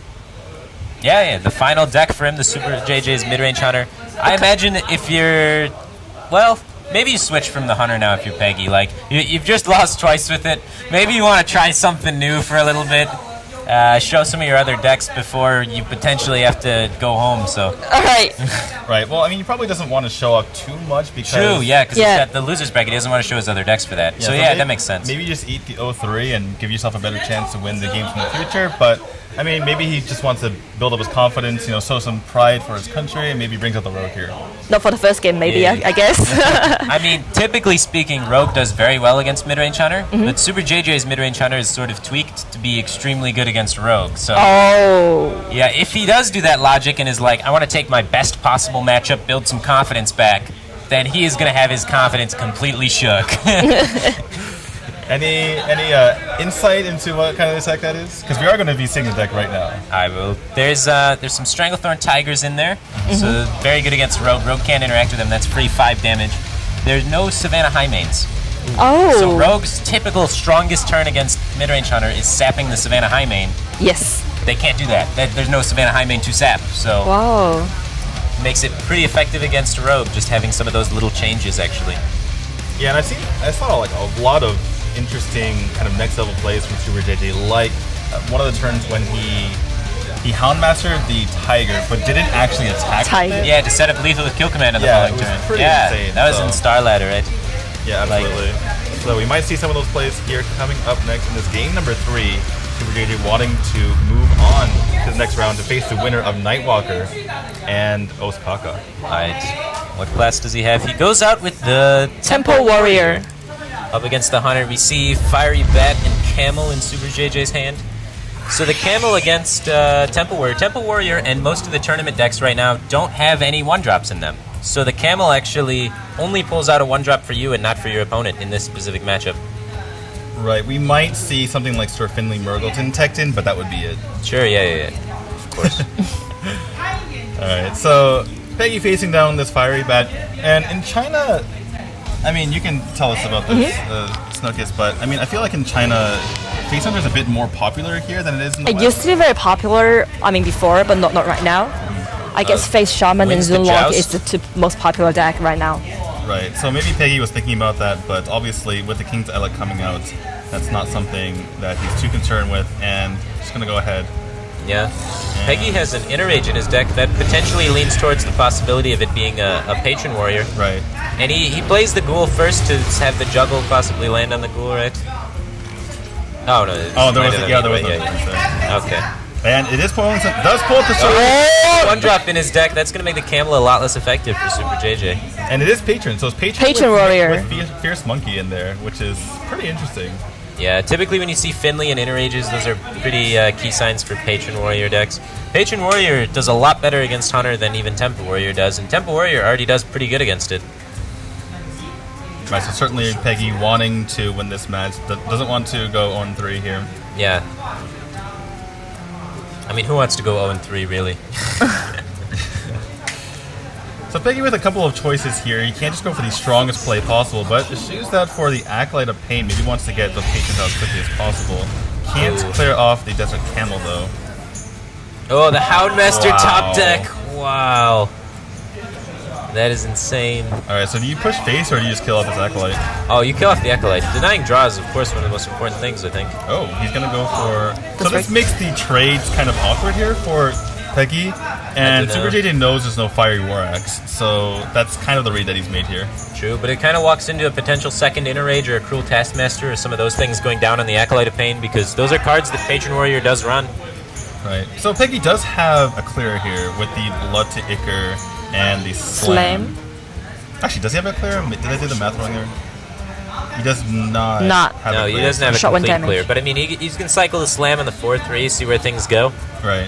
Yeah, the final deck for him, the Super JJ's mid-range hunter. I imagine if you're, well, maybe you switch from the hunter now if you're Peggy. Like, you've just lost twice with it. Maybe you want to try something new for a little bit. Show some of your other decks before you potentially have to go home. So. All right. Right. Well, I mean, he probably doesn't want to show up too much because. True. Yeah, because he's got the losers bracket. He doesn't want to show his other decks for that. Yeah, so yeah, that makes sense. Maybe just eat the 0-3 and give yourself a better chance to win the games in the future. But I mean, maybe he just wants to build up his confidence, you know, show some pride for his country, and maybe brings out the Rogue here. Not for the first game, maybe, I guess. I mean, typically speaking, Rogue does very well against mid-range hunter, but Super JJ's mid-range hunter is sort of tweaked to be extremely good against Rogue. So, yeah, if he does do that logic and is like, I want to take my best possible matchup, build some confidence back, then he is going to have his confidence completely shook. Any insight into what kind of deck that is? Because we are going to be seeing the deck right now. I will. There's some Stranglethorn Tigers in there, so very good against Rogue. Rogue can't interact with them. That's free 5 damage. There's no Savannah High Mains. Oh. So Rogue's typical strongest turn against mid-range hunter is sapping the Savannah High Main. Yes. They can't do that. There's no Savannah High Main to sap, so makes it pretty effective against Rogue. Just having some of those little changes, actually. Yeah, and I saw like a lot of interesting kind of next level plays from Super JJ, like one of the turns when he Houndmastered the Tiger, but didn't actually attack it. Yeah, to set up lethal with kill command on the following turn. Pretty insane, that was in Star Ladder, right? Yeah, absolutely. So we might see some of those plays here coming up next in this game number 3. Super JJ wanting to move on to the next round to face the winner of Nightwalker and Ostkaka. Alright, what class does he have? He goes out with the Temple Warrior. Up against the Hunter, we see Fiery Bat and Camel in Super JJ's hand. So the Camel against Temple Warrior. Temple Warrior and most of the tournament decks right now don't have any 1-drops in them. So the Camel actually only pulls out a 1-drop for you and not for your opponent in this specific matchup. Right, we might see something like Sir Finley Murgleton Tecton, but that would be it. Sure, yeah. Of course. Alright, so Peggy facing down this Fiery Bat, and in China, I mean, you can tell us about this, Snookus, but I mean, I feel like in China, Face Hunter is a bit more popular here than it is in the West. It used to be very popular, I mean, before, but not right now. I guess Face Shaman and Zoonlong is the 2 most popular deck right now. Right, so maybe Peggy was thinking about that, but obviously with the King's Elec coming out, that's not something that he's too concerned with, and just going to go ahead. Yeah. Peggy has an Inner Rage in his deck that potentially leans towards the possibility of it being a Patron Warrior. Right. And he plays the Ghoul first to have the Juggle possibly land on the Ghoul, right? Oh, no. There was a Okay. And it is pulling some, does pull the sword. 1-drop in his deck. That's going to make the Camel a lot less effective for Super JJ. And it is Patron, so it's Patron Warrior with Fierce Monkey in there, which is pretty interesting. Yeah, typically when you see Finley and Inner Rages, those are pretty key signs for Patron Warrior decks. Patron Warrior does a lot better against Hunter than even Temple Warrior does, and Temple Warrior already does pretty good against it. Right, so certainly Peggy wanting to win this match, doesn't want to go 0-3 here. Yeah. I mean, who wants to go 0-3, really? So Peggy with a couple of choices here. He can't just go for the strongest play possible, but choose that for the Acolyte of Pain. Maybe wants to get the patients out as quickly as possible. Can't clear off the Desert Camel though. Oh, the Houndmaster Wow. top deck. Wow. That is insane. Alright, so do you push face or do you just kill off this Acolyte? Oh, you kill off the Acolyte. Denying draw is, of course, one of the most important things, I think. Oh, he's gonna go for... So this makes the trades kind of awkward here for Peggy. And Super JJ knows there's no Fiery War Axe, so that's kind of the read that he's made here. True, but it kind of walks into a potential second Inner Rage or a Cruel Taskmaster or some of those things going down on the Acolyte of Pain, because those are cards that Patron Warrior does run. Right. So Peggy does have a clear here with the Blood to Ichor and the Slam. Actually, does he have a clear? Did I do the math wrong there? He does not. Have No, a he clear. doesn't have a Shot one complete damage. clear. But I mean, he's going to cycle the Slam on the 4-3, see where things go. Right.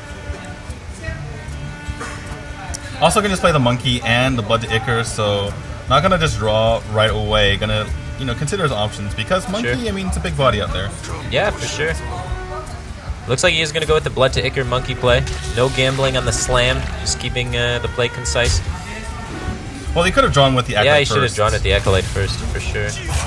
Also gonna just play the Monkey and the Blood to Ichor, so not gonna just draw right away. Gonna, consider his options because Monkey, Sure. I mean, it's a big body out there. Yeah, for sure. Looks like he is going to go with the Blood to Ichor Monkey play. No gambling on the Slam, just keeping the play concise. Well, he could have drawn with the Acolyte Yeah, he first. should have drawn at the Acolyte first, for sure.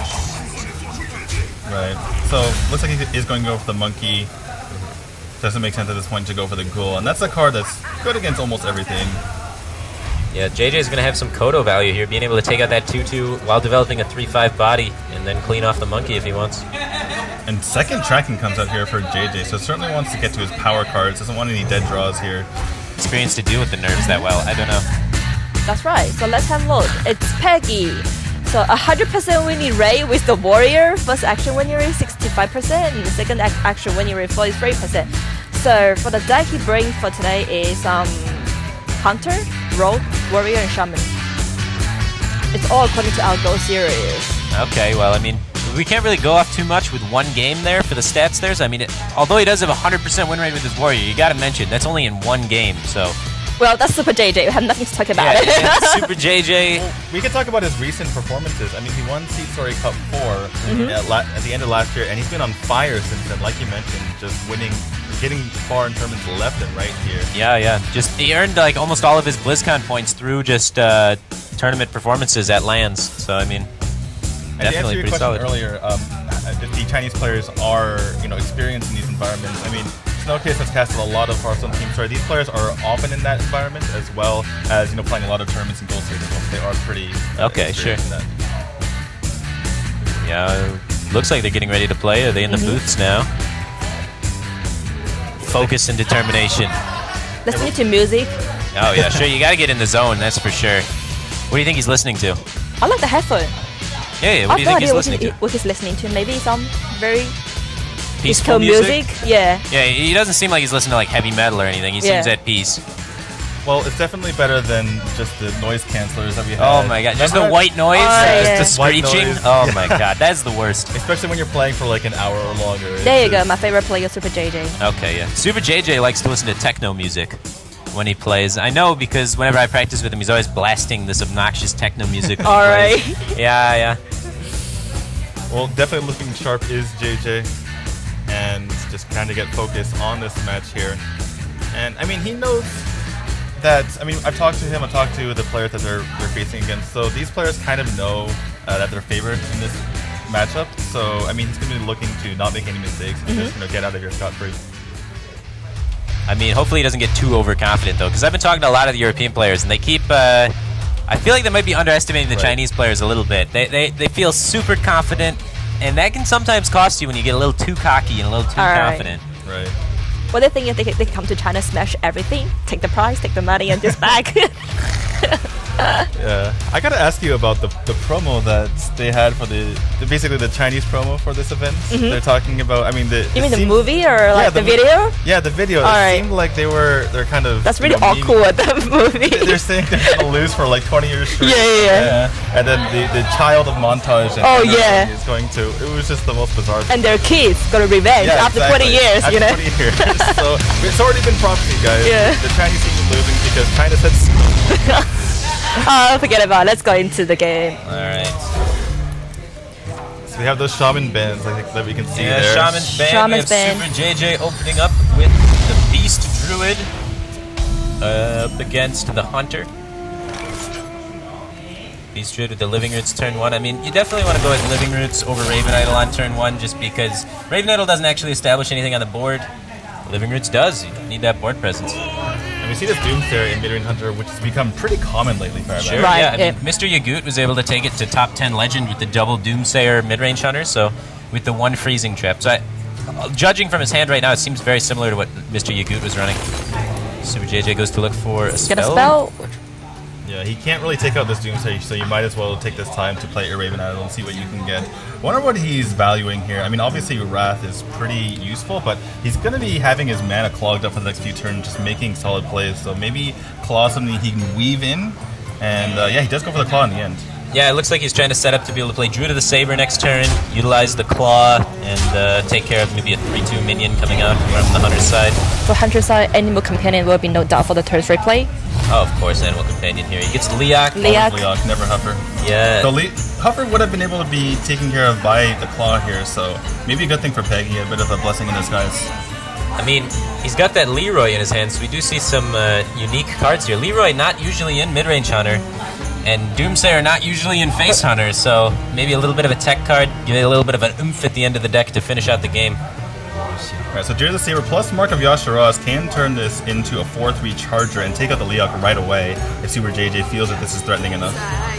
Right. So looks like he is going to go for the Monkey. Doesn't make sense at this point to go for the Ghoul, and that's a card that's good against almost everything. Yeah, JJ is going to have some Kodo value here, being able to take out that 2-2 while developing a 3-5 body, and then clean off the Monkey if he wants. And second tracking comes out here for JJ, so certainly wants to get to his power cards. Doesn't want any dead draws here. Experience to deal with the nerves that well, I don't know. That's right. So let's have a look. It's Peggy. So 100% winning rate with the Warrior. First action winning rate 65%, and the second action winning rate 43%. So for the deck he brings for today is Hunter, Rogue, Warrior, and Shaman. It's all according to our Go series. Okay, well, I mean, we can't really go off too much with one game there for the stats there. So, I mean, although he does have a 100% win rate with his Warrior, you gotta mention, that's only in one game, so... Well, that's Super JJ. We have nothing to talk about it. Yeah, Super JJ. We could talk about his recent performances. I mean, he won Seed Story Cup 4 at the end of last year, and he's been on fire since then. Like you mentioned, just winning, getting far in tournaments left and right here. Yeah. Just he earned like almost all of his BlizzCon points through just tournament performances at LANs. So I mean, And to answer definitely your pretty question solid. earlier, if the Chinese players are, experienced in these environments, I mean, Snowcase has casted a lot of Hearthstone Team Story. These players are often in that environment, as well as, playing a lot of tournaments in Gold Series. They are pretty Okay, sure. experienced in that. Yeah, looks like they're getting ready to play. Are they in the booths now? Focus and determination. Listening to music. Oh yeah, sure. You gotta get in the zone. That's for sure. What do you think he's listening to? I like the headphone. Yeah. What do you think he's listening to? What he's listening to. Maybe some very Peaceful disco music. Yeah. Yeah, he doesn't seem like he's listening to like heavy metal or anything. He seems at peace. Well, it's definitely better than just the noise cancelers that we had. Oh my god, just the Remember? white noise, yeah. just the White screeching. noise. Oh my god, that's the worst. Especially when you're playing for like an hour or longer. There you go. My favorite player, Super JJ. Okay, yeah. Super JJ likes to listen to techno music when he plays. I know because whenever I practice with him, he's always blasting this obnoxious techno music. when he All plays. right. Yeah. Well, definitely looking sharp is JJ, and just kind of get focused on this match here. And I mean, he knows that. I mean, I've talked to him. I've talked to the players that they're facing against. So these players kind of know that they're favored in this matchup. So I mean, he's going to be looking to not make any mistakes and just get out of here scot-free. I mean, hopefully he doesn't get too overconfident though, because I've been talking to a lot of the European players, and they keep. I feel like they might be underestimating the Chinese players a little bit. They feel super confident, and that can sometimes cost you when you get a little too cocky and a little too confident. Right. Well, they think if they can come to China, smash everything, take the prize, take the money, and just back. Yeah, I gotta ask you about the promo that they had for basically the Chinese promo for this event. They're talking about. I mean, You mean the movie or like the video? Yeah, the video. It Alright. seemed like they're kind of. That's really awkward. The movie. They're saying they're gonna lose for like 20 years straight. Yeah. And then the child of montage. And Oh, everything yeah. is going to. It was just the most bizarre. And their kids got a revenge Yeah, after exactly. 20 years. After You know. 20 years. So it's already been proxy, guys. Yeah. The Chinese team is losing because China said. Forget about it. Let's go into the game. All right. So we have those shaman bands that we can see Yeah, there. Shaman's Band. Shaman's we have Band. Super JJ opening up with the Beast Druid up against the Hunter. Beast Druid with the Living Roots turn 1. I mean, you definitely want to go with Living Roots over Raven Idol on turn 1 just because Raven Idol doesn't actually establish anything on the board. Living Roots does. You need that board presence. And we see this Doomsayer in Mid-Range Hunter, which has become pretty common lately, Farabat. Sure, Right, yeah. I mean, Mr. Yagut was able to take it to top 10 Legend with the double Doomsayer Mid-Range Hunter, so with the 1 freezing trap. So judging from his hand right now, it seems very similar to what Mr. Yagut was running. Super JJ goes to look for a spell. Get a spell. Yeah, he can't really take out this Doomsayer, so you might as well take this time to play your Raven Idol and see what you can get. Wonder what he's valuing here. I mean, obviously Wrath is pretty useful, but he's going to be having his mana clogged up for the next few turns, just making solid plays. So maybe Claw is something he can weave in, and yeah, he does go for the Claw in the end. Yeah, it looks like he's trying to set up to be able to play Druid of the Saber next turn, utilize the Claw, and take care of maybe a 3-2 minion coming out from the Hunter's side. For Hunter's side, Animal Companion will be no doubt for the turn 3 play. Oh, of course, Animal Companion here. He gets Leok. Leok, never Huffer. Yeah. So Huffer would have been able to be taken care of by the Claw here, so maybe a good thing for Peggy, a bit of a blessing in disguise. I mean, he's got that Leroy in his hand, so we do see some unique cards here. Leroy not usually in Mid-Range Hunter, and Doomsayer not usually in Face Hunter, so maybe a little bit of a tech card, give it a little bit of an oomph at the end of the deck to finish out the game. Alright, so Druid of the Saber plus Mark of Yasharaz can turn this into a 4-3 Charger and take out the Leok right away if Super JJ feels that this is threatening enough.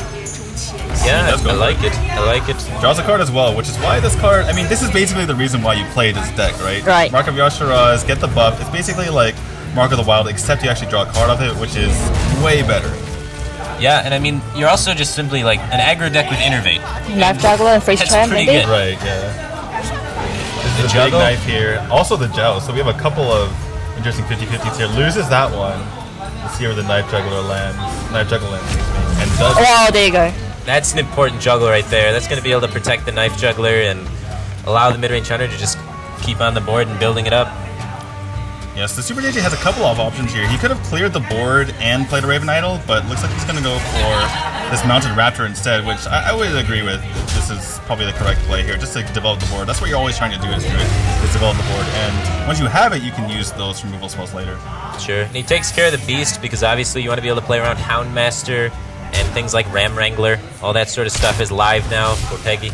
Yeah, I like it. I like it. Draws a card as well, which is why this card, I mean, this is basically the reason why you play this deck, right? Right. Mark of Yasharaz, get the buff. It's basically like Mark of the Wild, except you actually draw a card off it, which is way better. Yeah, and I mean, you're also just simply like an aggro deck with Innervate. Knife Juggler and Freeze That's Tram, pretty maybe? good. Right, yeah. This is a big juggle. knife here. Also the Joust, so we have a couple of interesting 50-50s here. Loses that one. Let's see where the Knife Juggler lands. Knife Juggler lands, excuse me. And does Oh, there you go. That's an important juggle right there. That's going to be able to protect the Knife Juggler and allow the Mid-Range Hunter to just keep on the board and building it up. Yes, the Super JJ has a couple of options here. He could have cleared the board and played a Raven Idol, but looks like he's going to go for this Mounted Raptor instead, which I would agree with. This is probably the correct play here, just to develop the board. That's what you're always trying to do is develop the board. And once you have it, you can use those removal spells later. Sure. And he takes care of the Beast because obviously you want to be able to play around Houndmaster and things like Ram Wrangler. All that sort of stuff is live now for Peggy.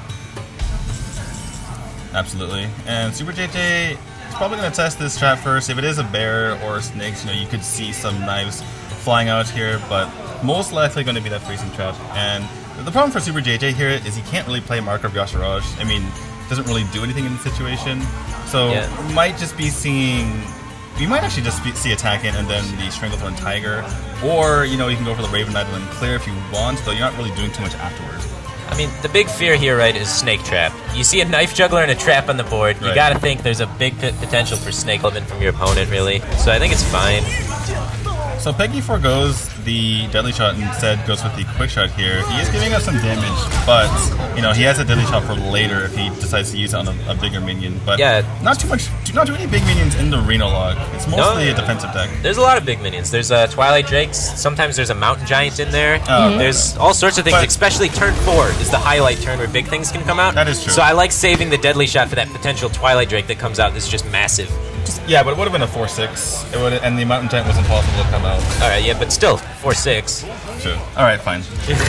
Absolutely. And Super JJ is probably going to test this trap first. If it is a bear or snakes, you know, you could see some knives flying out here, but most likely going to be that freezing trap. And the problem for Super JJ here is he can't really play Mark of Yasharaj. I mean, doesn't really do anything in the situation. So you might just be seeing... You might actually just see attack in and then the Stranglethorn Tiger. Or, you know, you can go for the Raven Idol and clear if you want, though you're not really doing too much afterwards. I mean, the big fear here, right, is Snake Trap. You see a Knife Juggler and a trap on the board, you gotta think there's a big potential for Snake element from your opponent, really. So I think it's fine. So Peggy forgoes the Deadly Shot and instead goes with the Quick Shot here. He is giving us some damage, but, you know, he has a Deadly Shot for later if he decides to use it on a bigger minion. But not too many big minions in the Reno log. It's mostly a defensive deck. There's a lot of big minions. There's Twilight Drakes. Sometimes there's a Mountain Giant in there. There's all sorts of things, especially turn 4 is the highlight turn where big things can come out. That is true. So I like saving the Deadly Shot for that potential Twilight Drake that comes out that's just massive. Yeah, but it would have been a 4-6. It would, and the Mountain Giant was impossible to come out. Alright, yeah, but still, 4-6. True. Alright, fine.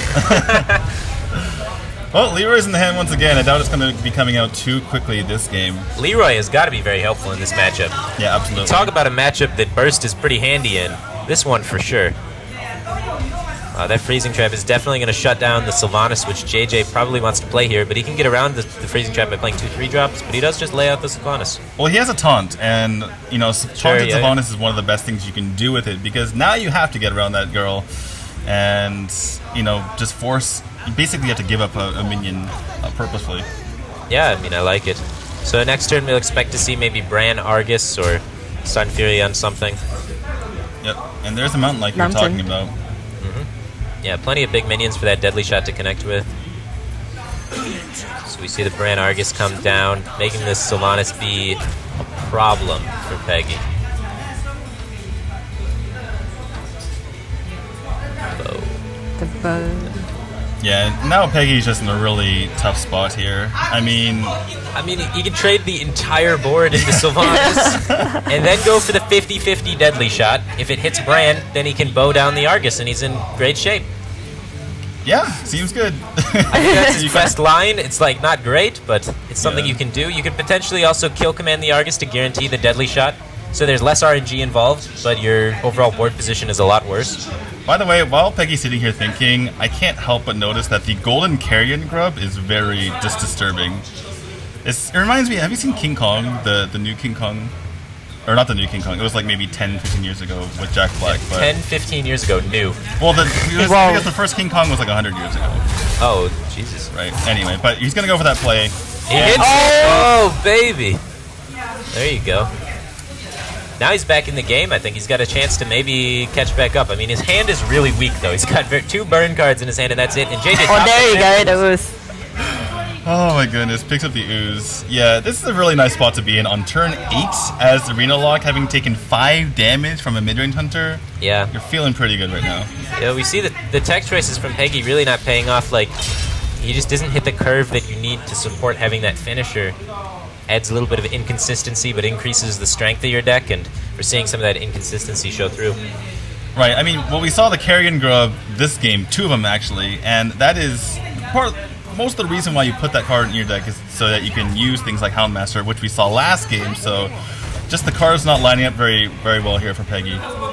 Well, Leroy's in the hand once again. I doubt it's going to be coming out too quickly this game. Leroy has got to be very helpful in this matchup. Yeah, absolutely. Talk about a matchup that Burst is pretty handy in. This one for sure. That Freezing Trap is definitely going to shut down the Sylvanas, which JJ probably wants to play here, but he can get around the Freezing Trap by playing 2-3 drops, but he does just lay out the Sylvanas. Well, he has a taunt, and, you know, taunted Sylvanas is one of the best things you can do with it, because now you have to get around that girl and, you know, just force... You basically have to give up a minion purposefully. Yeah, I mean, I like it. So next turn we'll expect to see maybe Bran Argus or Sun Fury on something. Yep, and there's a mountain like you're talking about. Yeah, plenty of big minions for that Deadly Shot to connect with. So we see the Bran Argus come down, making this Sylvanas be a problem for Peggy. The bow. Yeah, now Peggy's just in a really tough spot here. I mean, he can trade the entire board into Sylvanas and then go for the 50-50 Deadly Shot. If it hits Bran, then he can bow down the Argus, and he's in great shape. Yeah, seems good. I think that's his best line. It's like not great, but it's something you can do. You could potentially also kill command the Argus to guarantee the deadly shot. So there's less RNG involved, but your overall board position is a lot worse. By the way, while Peggy's sitting here thinking, I can't help but notice that the golden carrion grub is very just disturbing. It reminds me, have you seen King Kong, the new King Kong? Or not the new King Kong, it was like maybe 10, 15 years ago with Jack Black. But 10, 15 years ago, new. Well, because the first King Kong was like 100 years ago. Oh, Jesus. Right, anyway, but he's going to go for that play. He hits it! Oh, baby! There you go. Now he's back in the game. I think he's got a chance to maybe catch back up. I mean, his hand is really weak, though. He's got 2 burn cards in his hand, and that's it. And JJ Oh, there you go, the ooze. Oh my goodness, picks up the ooze. Yeah, this is a really nice spot to be in on turn 8 as the Reno Lock, having taken 5 damage from a mid-range hunter. Yeah. You're feeling pretty good right now. Yeah, we see that the tech choices from Peggy really not paying off. Like, he just doesn't hit the curve that you need to support having that finisher. Adds a little bit of inconsistency, but increases the strength of your deck, and we're seeing some of that inconsistency show through. Right, I mean, well, we saw the Carrion Grub this game, 2 of them actually, and that is most of the reason why you put that card in your deck is so that you can use things like Houndmaster, which we saw last game, so just the cards not lining up very, very well here for Peggy.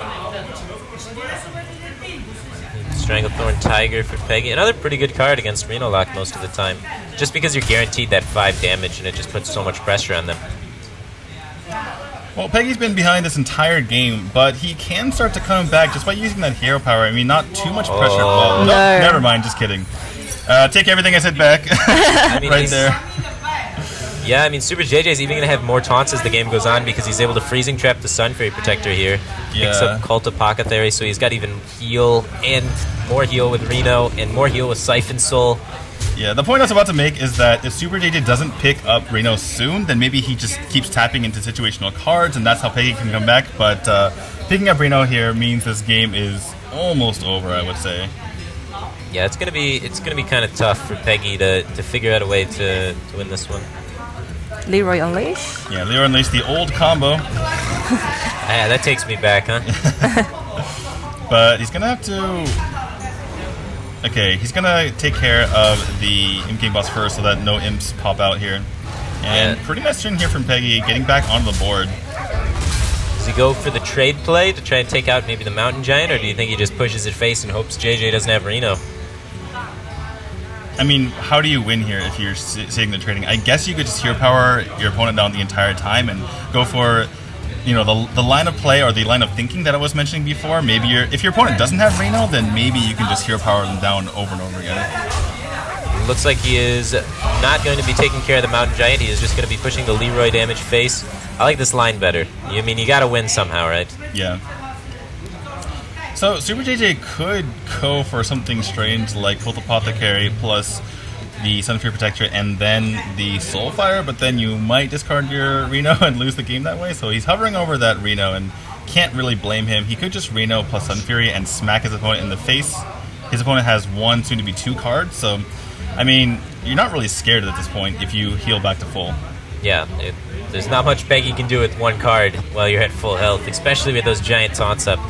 Stranglethorn Tiger for Peggy. Another pretty good card against Reno Lock most of the time. Just because you're guaranteed that 5 damage and it just puts so much pressure on them. Well, Peggy's been behind this entire game, but he can start to come back just by using that hero power. I mean, not too much pressure. Well, no, never mind, just kidding. Take everything I said back. I mean, right there. Yeah, I mean, Super JJ is even going to have more taunts as the game goes on because he's able to freezing trap the Sun Fairy Protector here. Yeah. Picks up Cult of Apothecary, so he's got even heal and more heal with Reno and more heal with Siphon Soul. Yeah, the point I was about to make is that if Super JJ doesn't pick up Reno soon, then maybe he just keeps tapping into situational cards, and that's how Peggy can come back. But picking up Reno here means this game is almost over, I would say. Yeah, it's gonna be kind of tough for Peggy to figure out a way to win this one. Leroy Unleash? Yeah, Leroy Unleash, the old combo. Yeah, that takes me back, huh? But he's gonna have to... Okay, he's gonna take care of the Imp boss first so that no imps pop out here. And pretty nice turn here from Peggy, getting back onto the board. Does he go for the trade play to try and take out maybe the Mountain Giant, or do you think he just pushes his face and hopes JJ doesn't have Reno? I mean, how do you win here if you're sitting there trading? I guess you could just hero power your opponent down the entire time and go for, you know, the line of play or the line of thinking that I was mentioning before. Maybe if your opponent doesn't have Reno, then maybe you can just hero power them down over and over again. Looks like he is not going to be taking care of the Mountain Giant. He is just going to be pushing the Leroy damage face. I like this line better. I mean, you got to win somehow, right? Yeah. So Super JJ could go for something strange like Cult Apothecary plus the Sun Fairy Protector and then the Soulfire, but then you might discard your Reno and lose the game that way. So he's hovering over that Reno and can't really blame him. He could just Reno plus Sun Fury and smack his opponent in the face. His opponent has 1, soon to be 2 cards, so I mean, you're not really scared at this point if you heal back to full. Yeah, there's not much Peggy can do with 1 card while you're at full health, especially with those giant taunts up.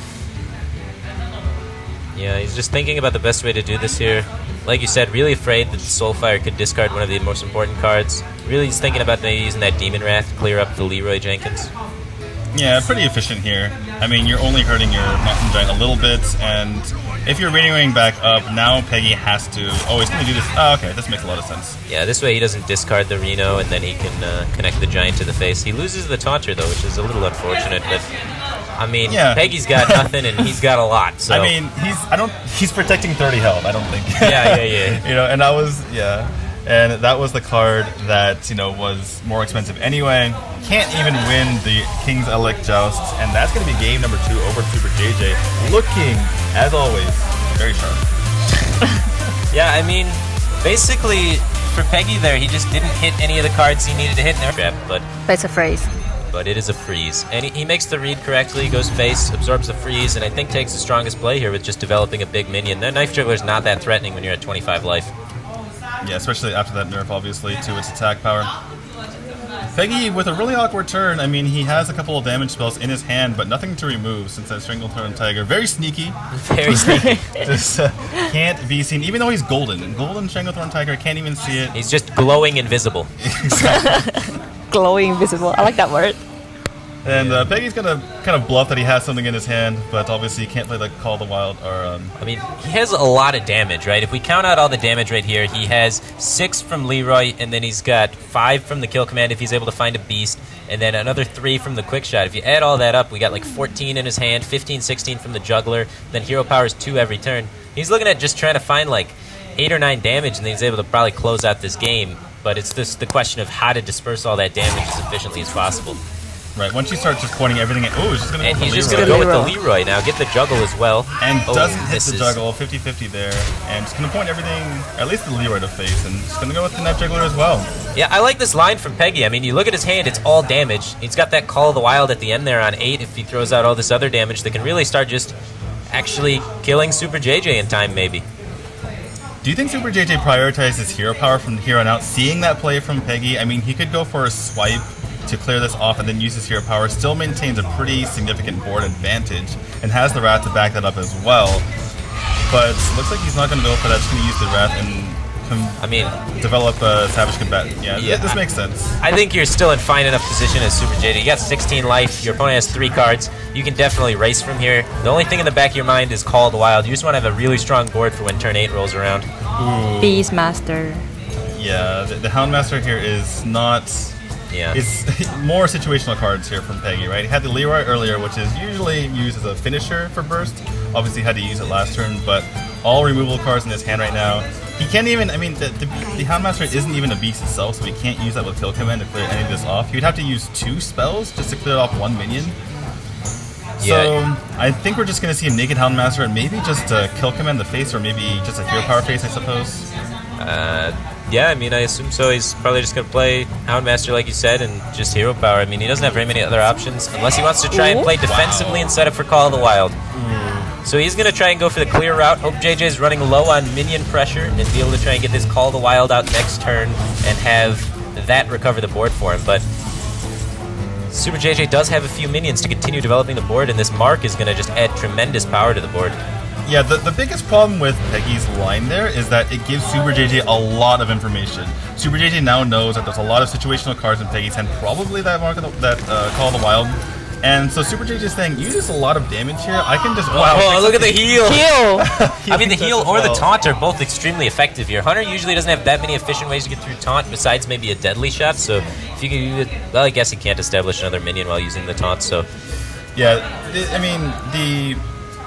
Yeah, he's just thinking about the best way to do this here. Like you said, really afraid that the Soulfire could discard one of the most important cards. Really he's thinking about maybe using that Demon Wrath to clear up the Leroy Jenkins. Yeah, pretty efficient here. I mean, you're only hurting your Mountain Giant a little bit, and if you're Renoing back up, now Peggy has to... Oh, he's going to do this... Oh, okay, this makes a lot of sense. Yeah, this way he doesn't discard the Reno, and then he can connect the Giant to the face. He loses the Taunter, though, which is a little unfortunate, but... I mean, yeah. Peggy's got nothing, and he's got a lot, so... I mean, he's protecting 30 health, I don't think. Yeah. You know, and that was... Yeah. And that was the card that, you know, was more expensive anyway. Can't even win the King's Elect Joust, and that's going to be game number 2 over Super JJ. Looking, as always, very sharp. Yeah, I mean, basically, for Peggy there, he just didn't hit any of the cards he needed to hit in their trap, but it's a freeze. But it is a freeze. And he makes the read correctly, goes face, absorbs the freeze, and I think takes the strongest play here with just developing a big minion. That Knife Juggler's not that threatening when you're at 25 life. Yeah, especially after that nerf, obviously, to its attack power. Peggy with a really awkward turn. I mean, he has a couple of damage spells in his hand, but nothing to remove since that Stranglethorn Tiger. Very sneaky. Very sneaky. Just can't be seen, even though he's golden. Golden Stranglethorn Tiger, can't even see it. He's just glowing invisible. Exactly. Glowing invisible. I like that word. And Peggy's gonna kind of bluff that he has something in his hand, but obviously he can't play like Call of the Wild or. I mean, he has a lot of damage, right? If we count out all the damage right here, he has 6 from Leroy, and then he's got 5 from the Kill Command if he's able to find a beast, and then another 3 from the Quick Shot. If you add all that up, we got like 14 in his hand, 15, 16 from the Juggler, then Hero Power's 2 every turn. He's looking at just trying to find like 8 or 9 damage, and then he's able to probably close out this game. But it's just the question of how to disperse all that damage as efficiently as possible. Right, once you start just pointing everything at... Oh, he's just going to go And for he's just Leroy. going to go with the Leroy now, get the Juggle as well. And doesn't hit misses. the Juggle, 50-50 there. And just going to point everything, at least the Leroy to face, and just going to go with the Net Juggler as well. Yeah, I like this line from Peggy. I mean, you look at his hand, it's all damage. He's got that Call of the Wild at the end there on 8 if he throws out all this other damage that can really start just actually killing Super JJ in time, maybe. Do you think Super JJ prioritizes Hero Power from here on out, seeing that play from Peggy? I mean, he could go for a swipe to clear this off and then use his Hero Power, still maintains a pretty significant board advantage, and has the Wrath to back that up as well. But looks like he's not going to go for that, just going to use the Wrath and develop a Savage Combatant. Yeah, this makes sense. I think you're still in fine enough position as Super JJ. You got 16 life, your opponent has 3 cards. You can definitely race from here. The only thing in the back of your mind is Call of the Wild. You just want to have a really strong board for when turn 8 rolls around. Beastmaster. Yeah, the Houndmaster here is not... Yeah. It's more situational cards here from Peggy, right? He had the Leroy earlier, which is usually used as a finisher for burst. Obviously had to use it last turn, but all removal cards in his hand right now. He can't even, I mean, the Houndmaster isn't even a beast itself, so he can't use that with Kill Command to clear any of this off. He would have to use 2 spells just to clear off 1 minion. So I think we're just going to see a naked Houndmaster and maybe just a Kill Command the face, or maybe just a Hero Power face, I suppose. Yeah, I mean, I assume so. He's probably just going to play Houndmaster, like you said, and just Hero Power. I mean, he doesn't have very many other options, unless he wants to try and play defensively and set up for Call of the Wild. So he's going to try and go for the clear route. Hope JJ's running low on minion pressure and be able to try and get this Call of the Wild out next turn and have that recover the board for him. But Super JJ does have a few minions to continue developing the board, and this Mark is going to just add tremendous power to the board. Yeah, the biggest problem with Peggy's line there is that it gives Super JJ a lot of information. Super JJ now knows that there's a lot of situational cards in Peggy's hand, probably that Call of the Wild. And so Super JJ is saying, you use a lot of damage here, I can just... Wow, look at the heal! I mean, the heal or the well. taunt are both extremely effective here. Hunter usually doesn't have that many efficient ways to get through taunt, besides maybe a deadly shot, so if you can use it... Well, I guess he can't establish another minion while using the taunt, so... Yeah, I mean, the...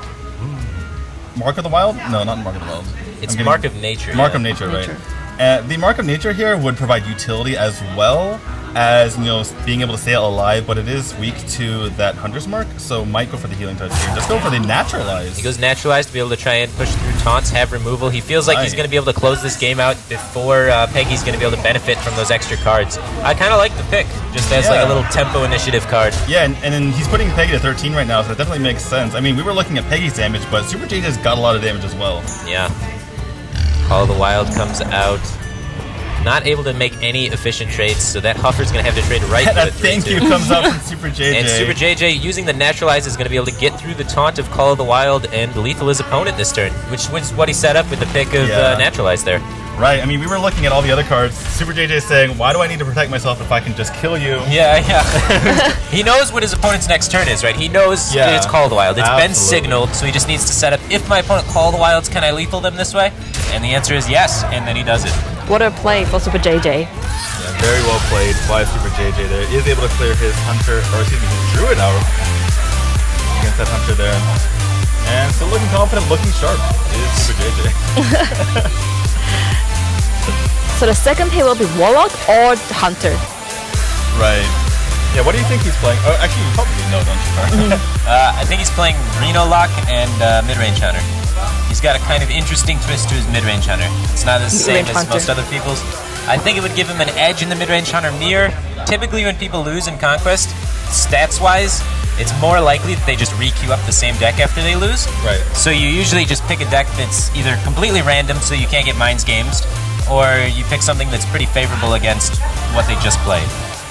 Mark of the Wild? No, not Mark of the Wild. It's Mark of Nature. Mark of Nature, right. The Mark of Nature here would provide utility as well as, you know, being able to stay alive, but it is weak to that Hunter's Mark, so might go for the Healing Touch here. Just go for the Naturalize. He goes Naturalized to be able to try and push through taunts, have removal. He feels like he's going to be able to close this game out before Peggy's going to be able to benefit from those extra cards. I kind of like the pick, just as like a little tempo initiative card. Yeah, and then he's putting Peggy to 13 right now, so that definitely makes sense. I mean, we were looking at Peggy's damage, but Super JJ's got a lot of damage as well. Yeah. Call of the Wild comes out. Not able to make any efficient trades, so that Huffer's going to have to trade right That thank you comes out from Super JJ. And Super JJ, using the Naturalize, is going to be able to get through the taunt of Call of the Wild and lethal his opponent this turn, which was what he set up with the pick of Naturalize there. Right, I mean, we were looking at all the other cards. Super JJ is saying, why do I need to protect myself if I can just kill you? Yeah. He knows what his opponent's next turn is, right? He knows it's Call of the Wild. It's been signaled, so he just needs to set up, if my opponent Call of the Wilds, can I lethal them this way? And the answer is yes, and then he does it. What a play for Super JJ. Yeah, very well played by Super JJ there. He is able to clear his Hunter, or excuse me, his Druid out against that Hunter there. And still looking confident, looking sharp is Super JJ. So the second pick will be Warlock or Hunter. Right. Yeah, what do you think he's playing? Oh, actually, you probably know, don't you? I think he's playing Reno Lock and Mid-Range Hunter. He's got a kind of interesting twist to his mid-range Hunter. It's not the same as most other people's. I think it would give him an edge in the mid-range Hunter mirror. Typically when people lose in Conquest, stats-wise, it's more likely that they just re-queue up the same deck after they lose. Right. So you usually just pick a deck that's either completely random so you can't get Minds Games, or you pick something that's pretty favorable against what they just played.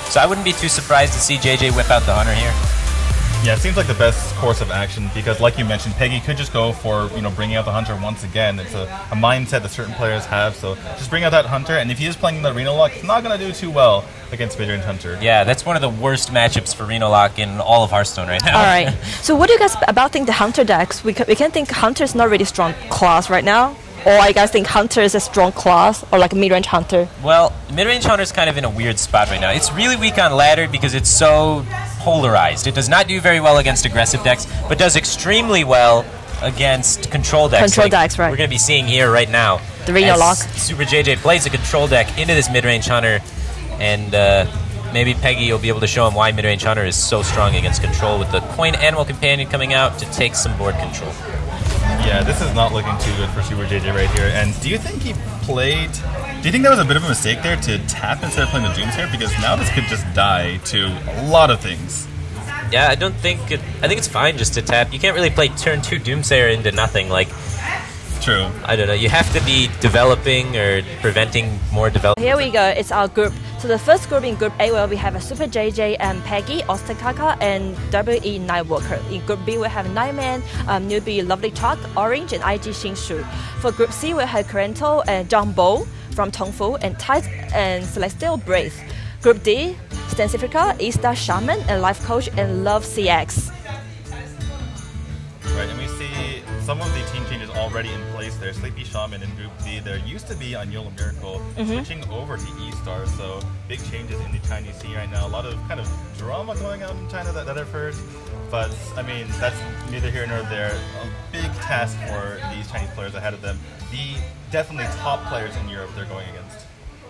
So I wouldn't be too surprised to see JJ whip out the Hunter here. Yeah, it seems like the best course of action because, like you mentioned, Peggy could just go for bringing out the Hunter once again. It's a mindset that certain players have. So just bring out that Hunter, and if he is playing the Reno Lock, he's not going to do too well against mid-range Hunter. Yeah, that's one of the worst matchups for Reno Lock in all of Hearthstone right now. All right. So what do you guys about think the Hunter decks? We can think Hunter is not really strong class right now. Or I guys think Hunter is a strong class, or like a mid-range Hunter? Well, mid-range Hunter is kind of in a weird spot right now. It's really weak on ladder because it's so polarized. It does not do very well against aggressive decks, but does extremely well against control decks. Control decks, right. We're going to be seeing here right now. The Reno Lock. Super JJ plays a control deck into this mid-range Hunter, and maybe Peggy will be able to show him why mid-range Hunter is so strong against control with the Coin Animal Companion coming out to take some board control. Yeah, this is not looking too good for Super JJ right here. And do you think he played... Do you think that was a bit of a mistake there to tap instead of playing the Doomsayer? Because now this could just die to a lot of things. Yeah, I think it's fine just to tap. You can't really play turn 2 Doomsayer into nothing. Like, True. I don't know. You have to be developing or preventing more development. Here we go. It's our group. So the first group in Group A, where we have a Super JJ and Peggy, Ostakaka, and WE Nightwalker. In Group B, we have Nightman, Newbie Lovely Chalk, Orange, and IG Shinshu. For Group C, we have Corento and John Bo from Tongfu, and Tide and Celestial Braith. Group D, Stansifica, E-Star Shaman, and Life Coach, and Love CX. Right, and we see some of the team changes already in place there. Sleepy Shaman in Group D. There used to be on YOLO Miracle, switching over to E-Star. So big changes in the Chinese scene right now. A lot of kind of drama going on in China that I've heard. But, I mean, that's neither here nor there. A big task for these Chinese players ahead of them. The definitely top players in Europe they're going against.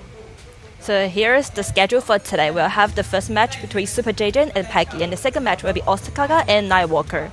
So here is the schedule for today. We'll have the first match between Super JJ and Peggy, and the second match will be Ostakaka and Nightwalker.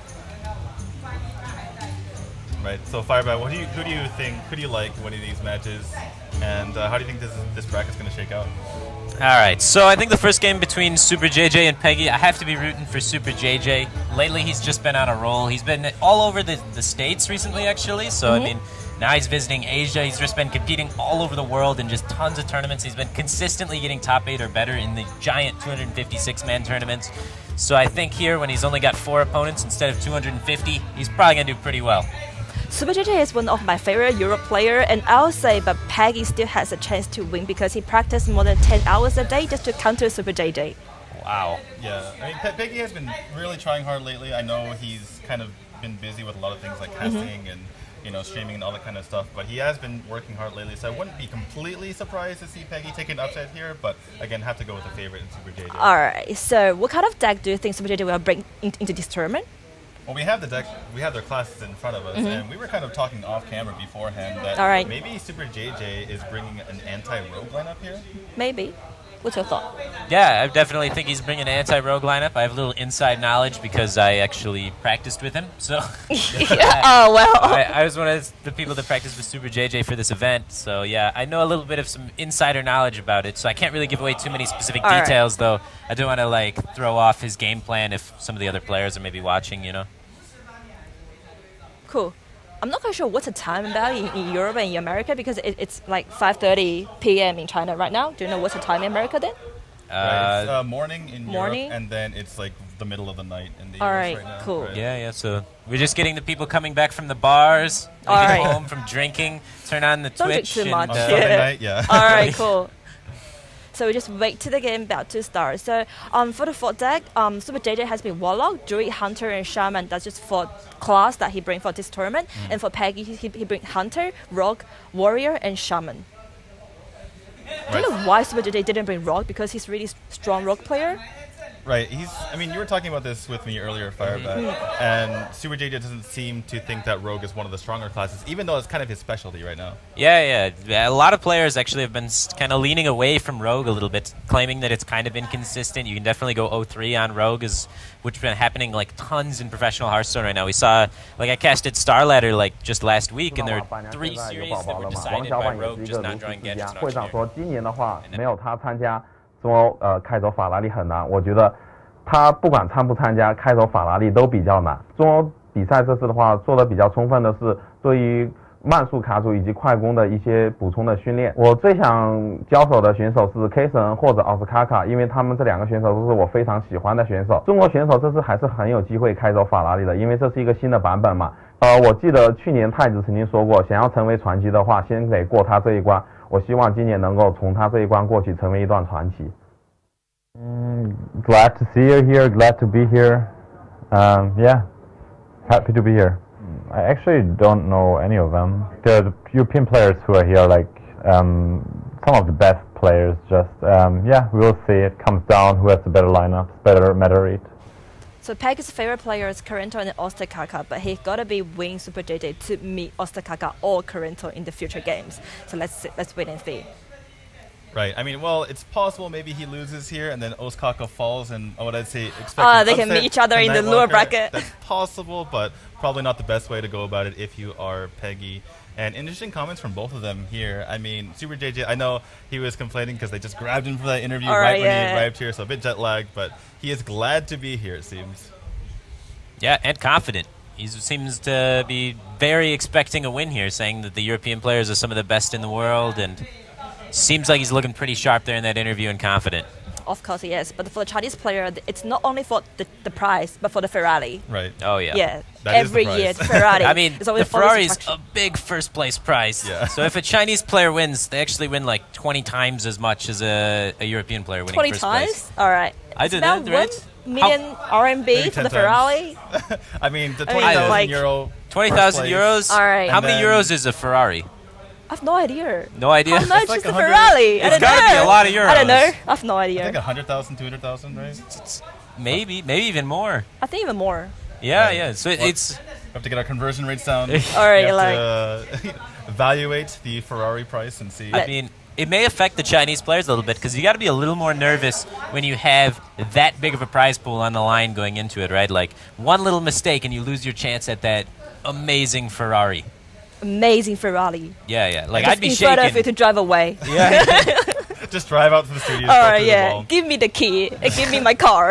Right. So Firebat, who do you like winning these matches, and how do you think this bracket is going to shake out? All right, so I think the first game between Super JJ and Peggy, I have to be rooting for Super JJ. Lately, he's just been on a roll. He's been all over the States recently, actually. So, I mean, now he's visiting Asia. He's just been competing all over the world in just tons of tournaments. He's been consistently getting top 8 or better in the giant 256-man tournaments. So I think here, when he's only got 4 opponents instead of 250, he's probably going to do pretty well. Super JJ is one of my favorite Europe player, and I'll say, but Peggy still has a chance to win because he practiced more than 10 hours a day just to counter Super JJ. Wow. Yeah, I mean, Peggy has been really trying hard lately. I know he's kind of been busy with a lot of things like casting and streaming and all that kind of stuff, but he has been working hard lately, so I wouldn't be completely surprised to see Peggy take an upset here, but again, have to go with the favorite in Super JJ. Alright, so what kind of deck do you think Super JJ will bring into this tournament? Well, we have the deck, we have their classes in front of us, and we were kind of talking off camera beforehand that maybe Super JJ is bringing an anti-rogue lineup here. Maybe. What's your thought? Yeah, I definitely think he's bringing an anti-rogue lineup. I have a little inside knowledge because I actually practiced with him. So Oh, well. I was one of the people that practiced with Super JJ for this event. So yeah, I know a little bit of some insider knowledge about it. So I can't really give away too many specific details, though. I don't want to throw off his game plan if some of the other players are maybe watching, Cool. I'm not quite sure what's the time about in Europe and in America because it's like 5:30 p.m. in China right now. Do you know what's the time in America then? Right, it's morning in Europe, and then it's like the middle of the night in the US right now. Cool. Right. Yeah, so we're just getting the people coming back from the bars, getting home from drinking, turn on the Don't Twitch. Drink too much. On Sunday night, yeah. All right, cool. So we just wait till the game about to start. So for the 4th deck, Super JJ has been Warlock, Druid, Hunter, and Shaman. That's just 4 class that he brings for this tournament. And for Peggy, he brings Hunter, Rogue, Warrior, and Shaman. I don't know why Super JJ didn't bring Rogue because he's really strong Rogue player. Right, you were talking about this with me earlier, Firebat, and Super JJ doesn't seem to think that Rogue is one of the stronger classes, even though it's kind of his specialty right now. Yeah, a lot of players actually have been kind of leaning away from Rogue a little bit, claiming that it's kind of inconsistent. You can definitely go 0-3 on Rogue, which has been happening tons in professional Hearthstone right now. We saw, I casted Starladder just last week, and there were 3 series that were decided by Rogue just not drawing gadgets and auctioneer. 说开走法拉利很难，我觉得他不管参不参加，开走法拉利都比较难。中欧比赛这次的话做的比较充分的是，对于慢速卡组以及快攻的一些补充的训练。我最想交手的选手是 K 神或者奥斯卡卡，因为他们这两个选手都是我非常喜欢的选手。中国选手这次还是很有机会开走法拉利的，因为这是一个新的版本嘛。我记得去年太子曾经说过，想要成为传奇的话，先得过他这一关。我希望今年能够从他这一关过去，成为一段传奇。 Glad to see you here. Glad to be here. Yeah, happy to be here. I actually don't know any of them. The European players who are here, like some of the best players. Just yeah, we'll see. It comes down who has the better lineups, better meta read. So Peggy's favorite player is Currento and Ostakaka, but he gotta be win Super JJ to meet Ostakaka or Currento in the future games. So let's wait and see. Right. I mean, well, it's possible maybe he loses here and then Ostakaka falls and what I'd say they can meet each other in the lower bracket. That's possible, but probably not the best way to go about it if you are Peggy. And interesting comments from both of them here. I mean, Super JJ, I know he was complaining because they just grabbed him for that interview when he arrived here, so a bit jet lagged, but he is glad to be here, it seems. Yeah, and confident. He seems to be very expecting a win here, saying that the European players are some of the best in the world, and seems like he's looking pretty sharp there in that interview and confident. Of course, yes. But for the Chinese player, it's not only for the prize, but for the Ferrari. Right. Oh, yeah. Yeah. That Every is the year, prize. the Ferrari. I mean, is the always Ferrari's a big first-place prize. Yeah. So if a Chinese player wins, they actually win like 20 times as much as a European player winning 20 first times? place. All right. I It's did about that, right? 1 million RMB for 10 the times. Ferrari. I mean, the I mean, 20,000 like- euro. 20,000 first place. euros? All right. How And many then- euros is a Ferrari? I have no idea. No idea? How much It's like is the 100 Ferrari? I It's don't know. gotta be a lot of euros. I don't know. I have no I idea. think 100,000, 200,000, right? Maybe even more. I think even more. Yeah, Right. yeah. So Well, it's... We have to get our conversion rates down. All right, We have like- to evaluate the Ferrari price and see. I mean, it may affect the Chinese players a little bit because you got to be a little more nervous when you have that big of a prize pool on the line going into it, right? Like one little mistake and you lose your chance at that amazing Ferrari. Amazing Ferrari. Yeah, yeah. Like Just I'd be in front of shaking. it to drive away. Yeah. Just drive out to the studio. All go right, through the yeah. wall. Give me the key. Give me my car.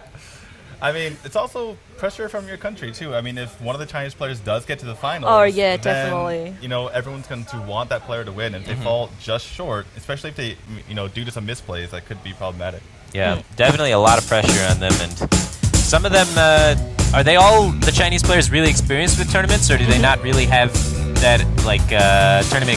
I mean, it's also pressure from your country too. I mean, if one of the Chinese players does get to the finals, Oh, yeah, then, definitely. You know, everyone's going to want that player to win. And if they fall just short, especially if they, you know, due to some misplays, that could be problematic. Yeah, definitely a lot of pressure on them, and some of them are they all the Chinese players really experienced with tournaments, or do they not really have that like tournament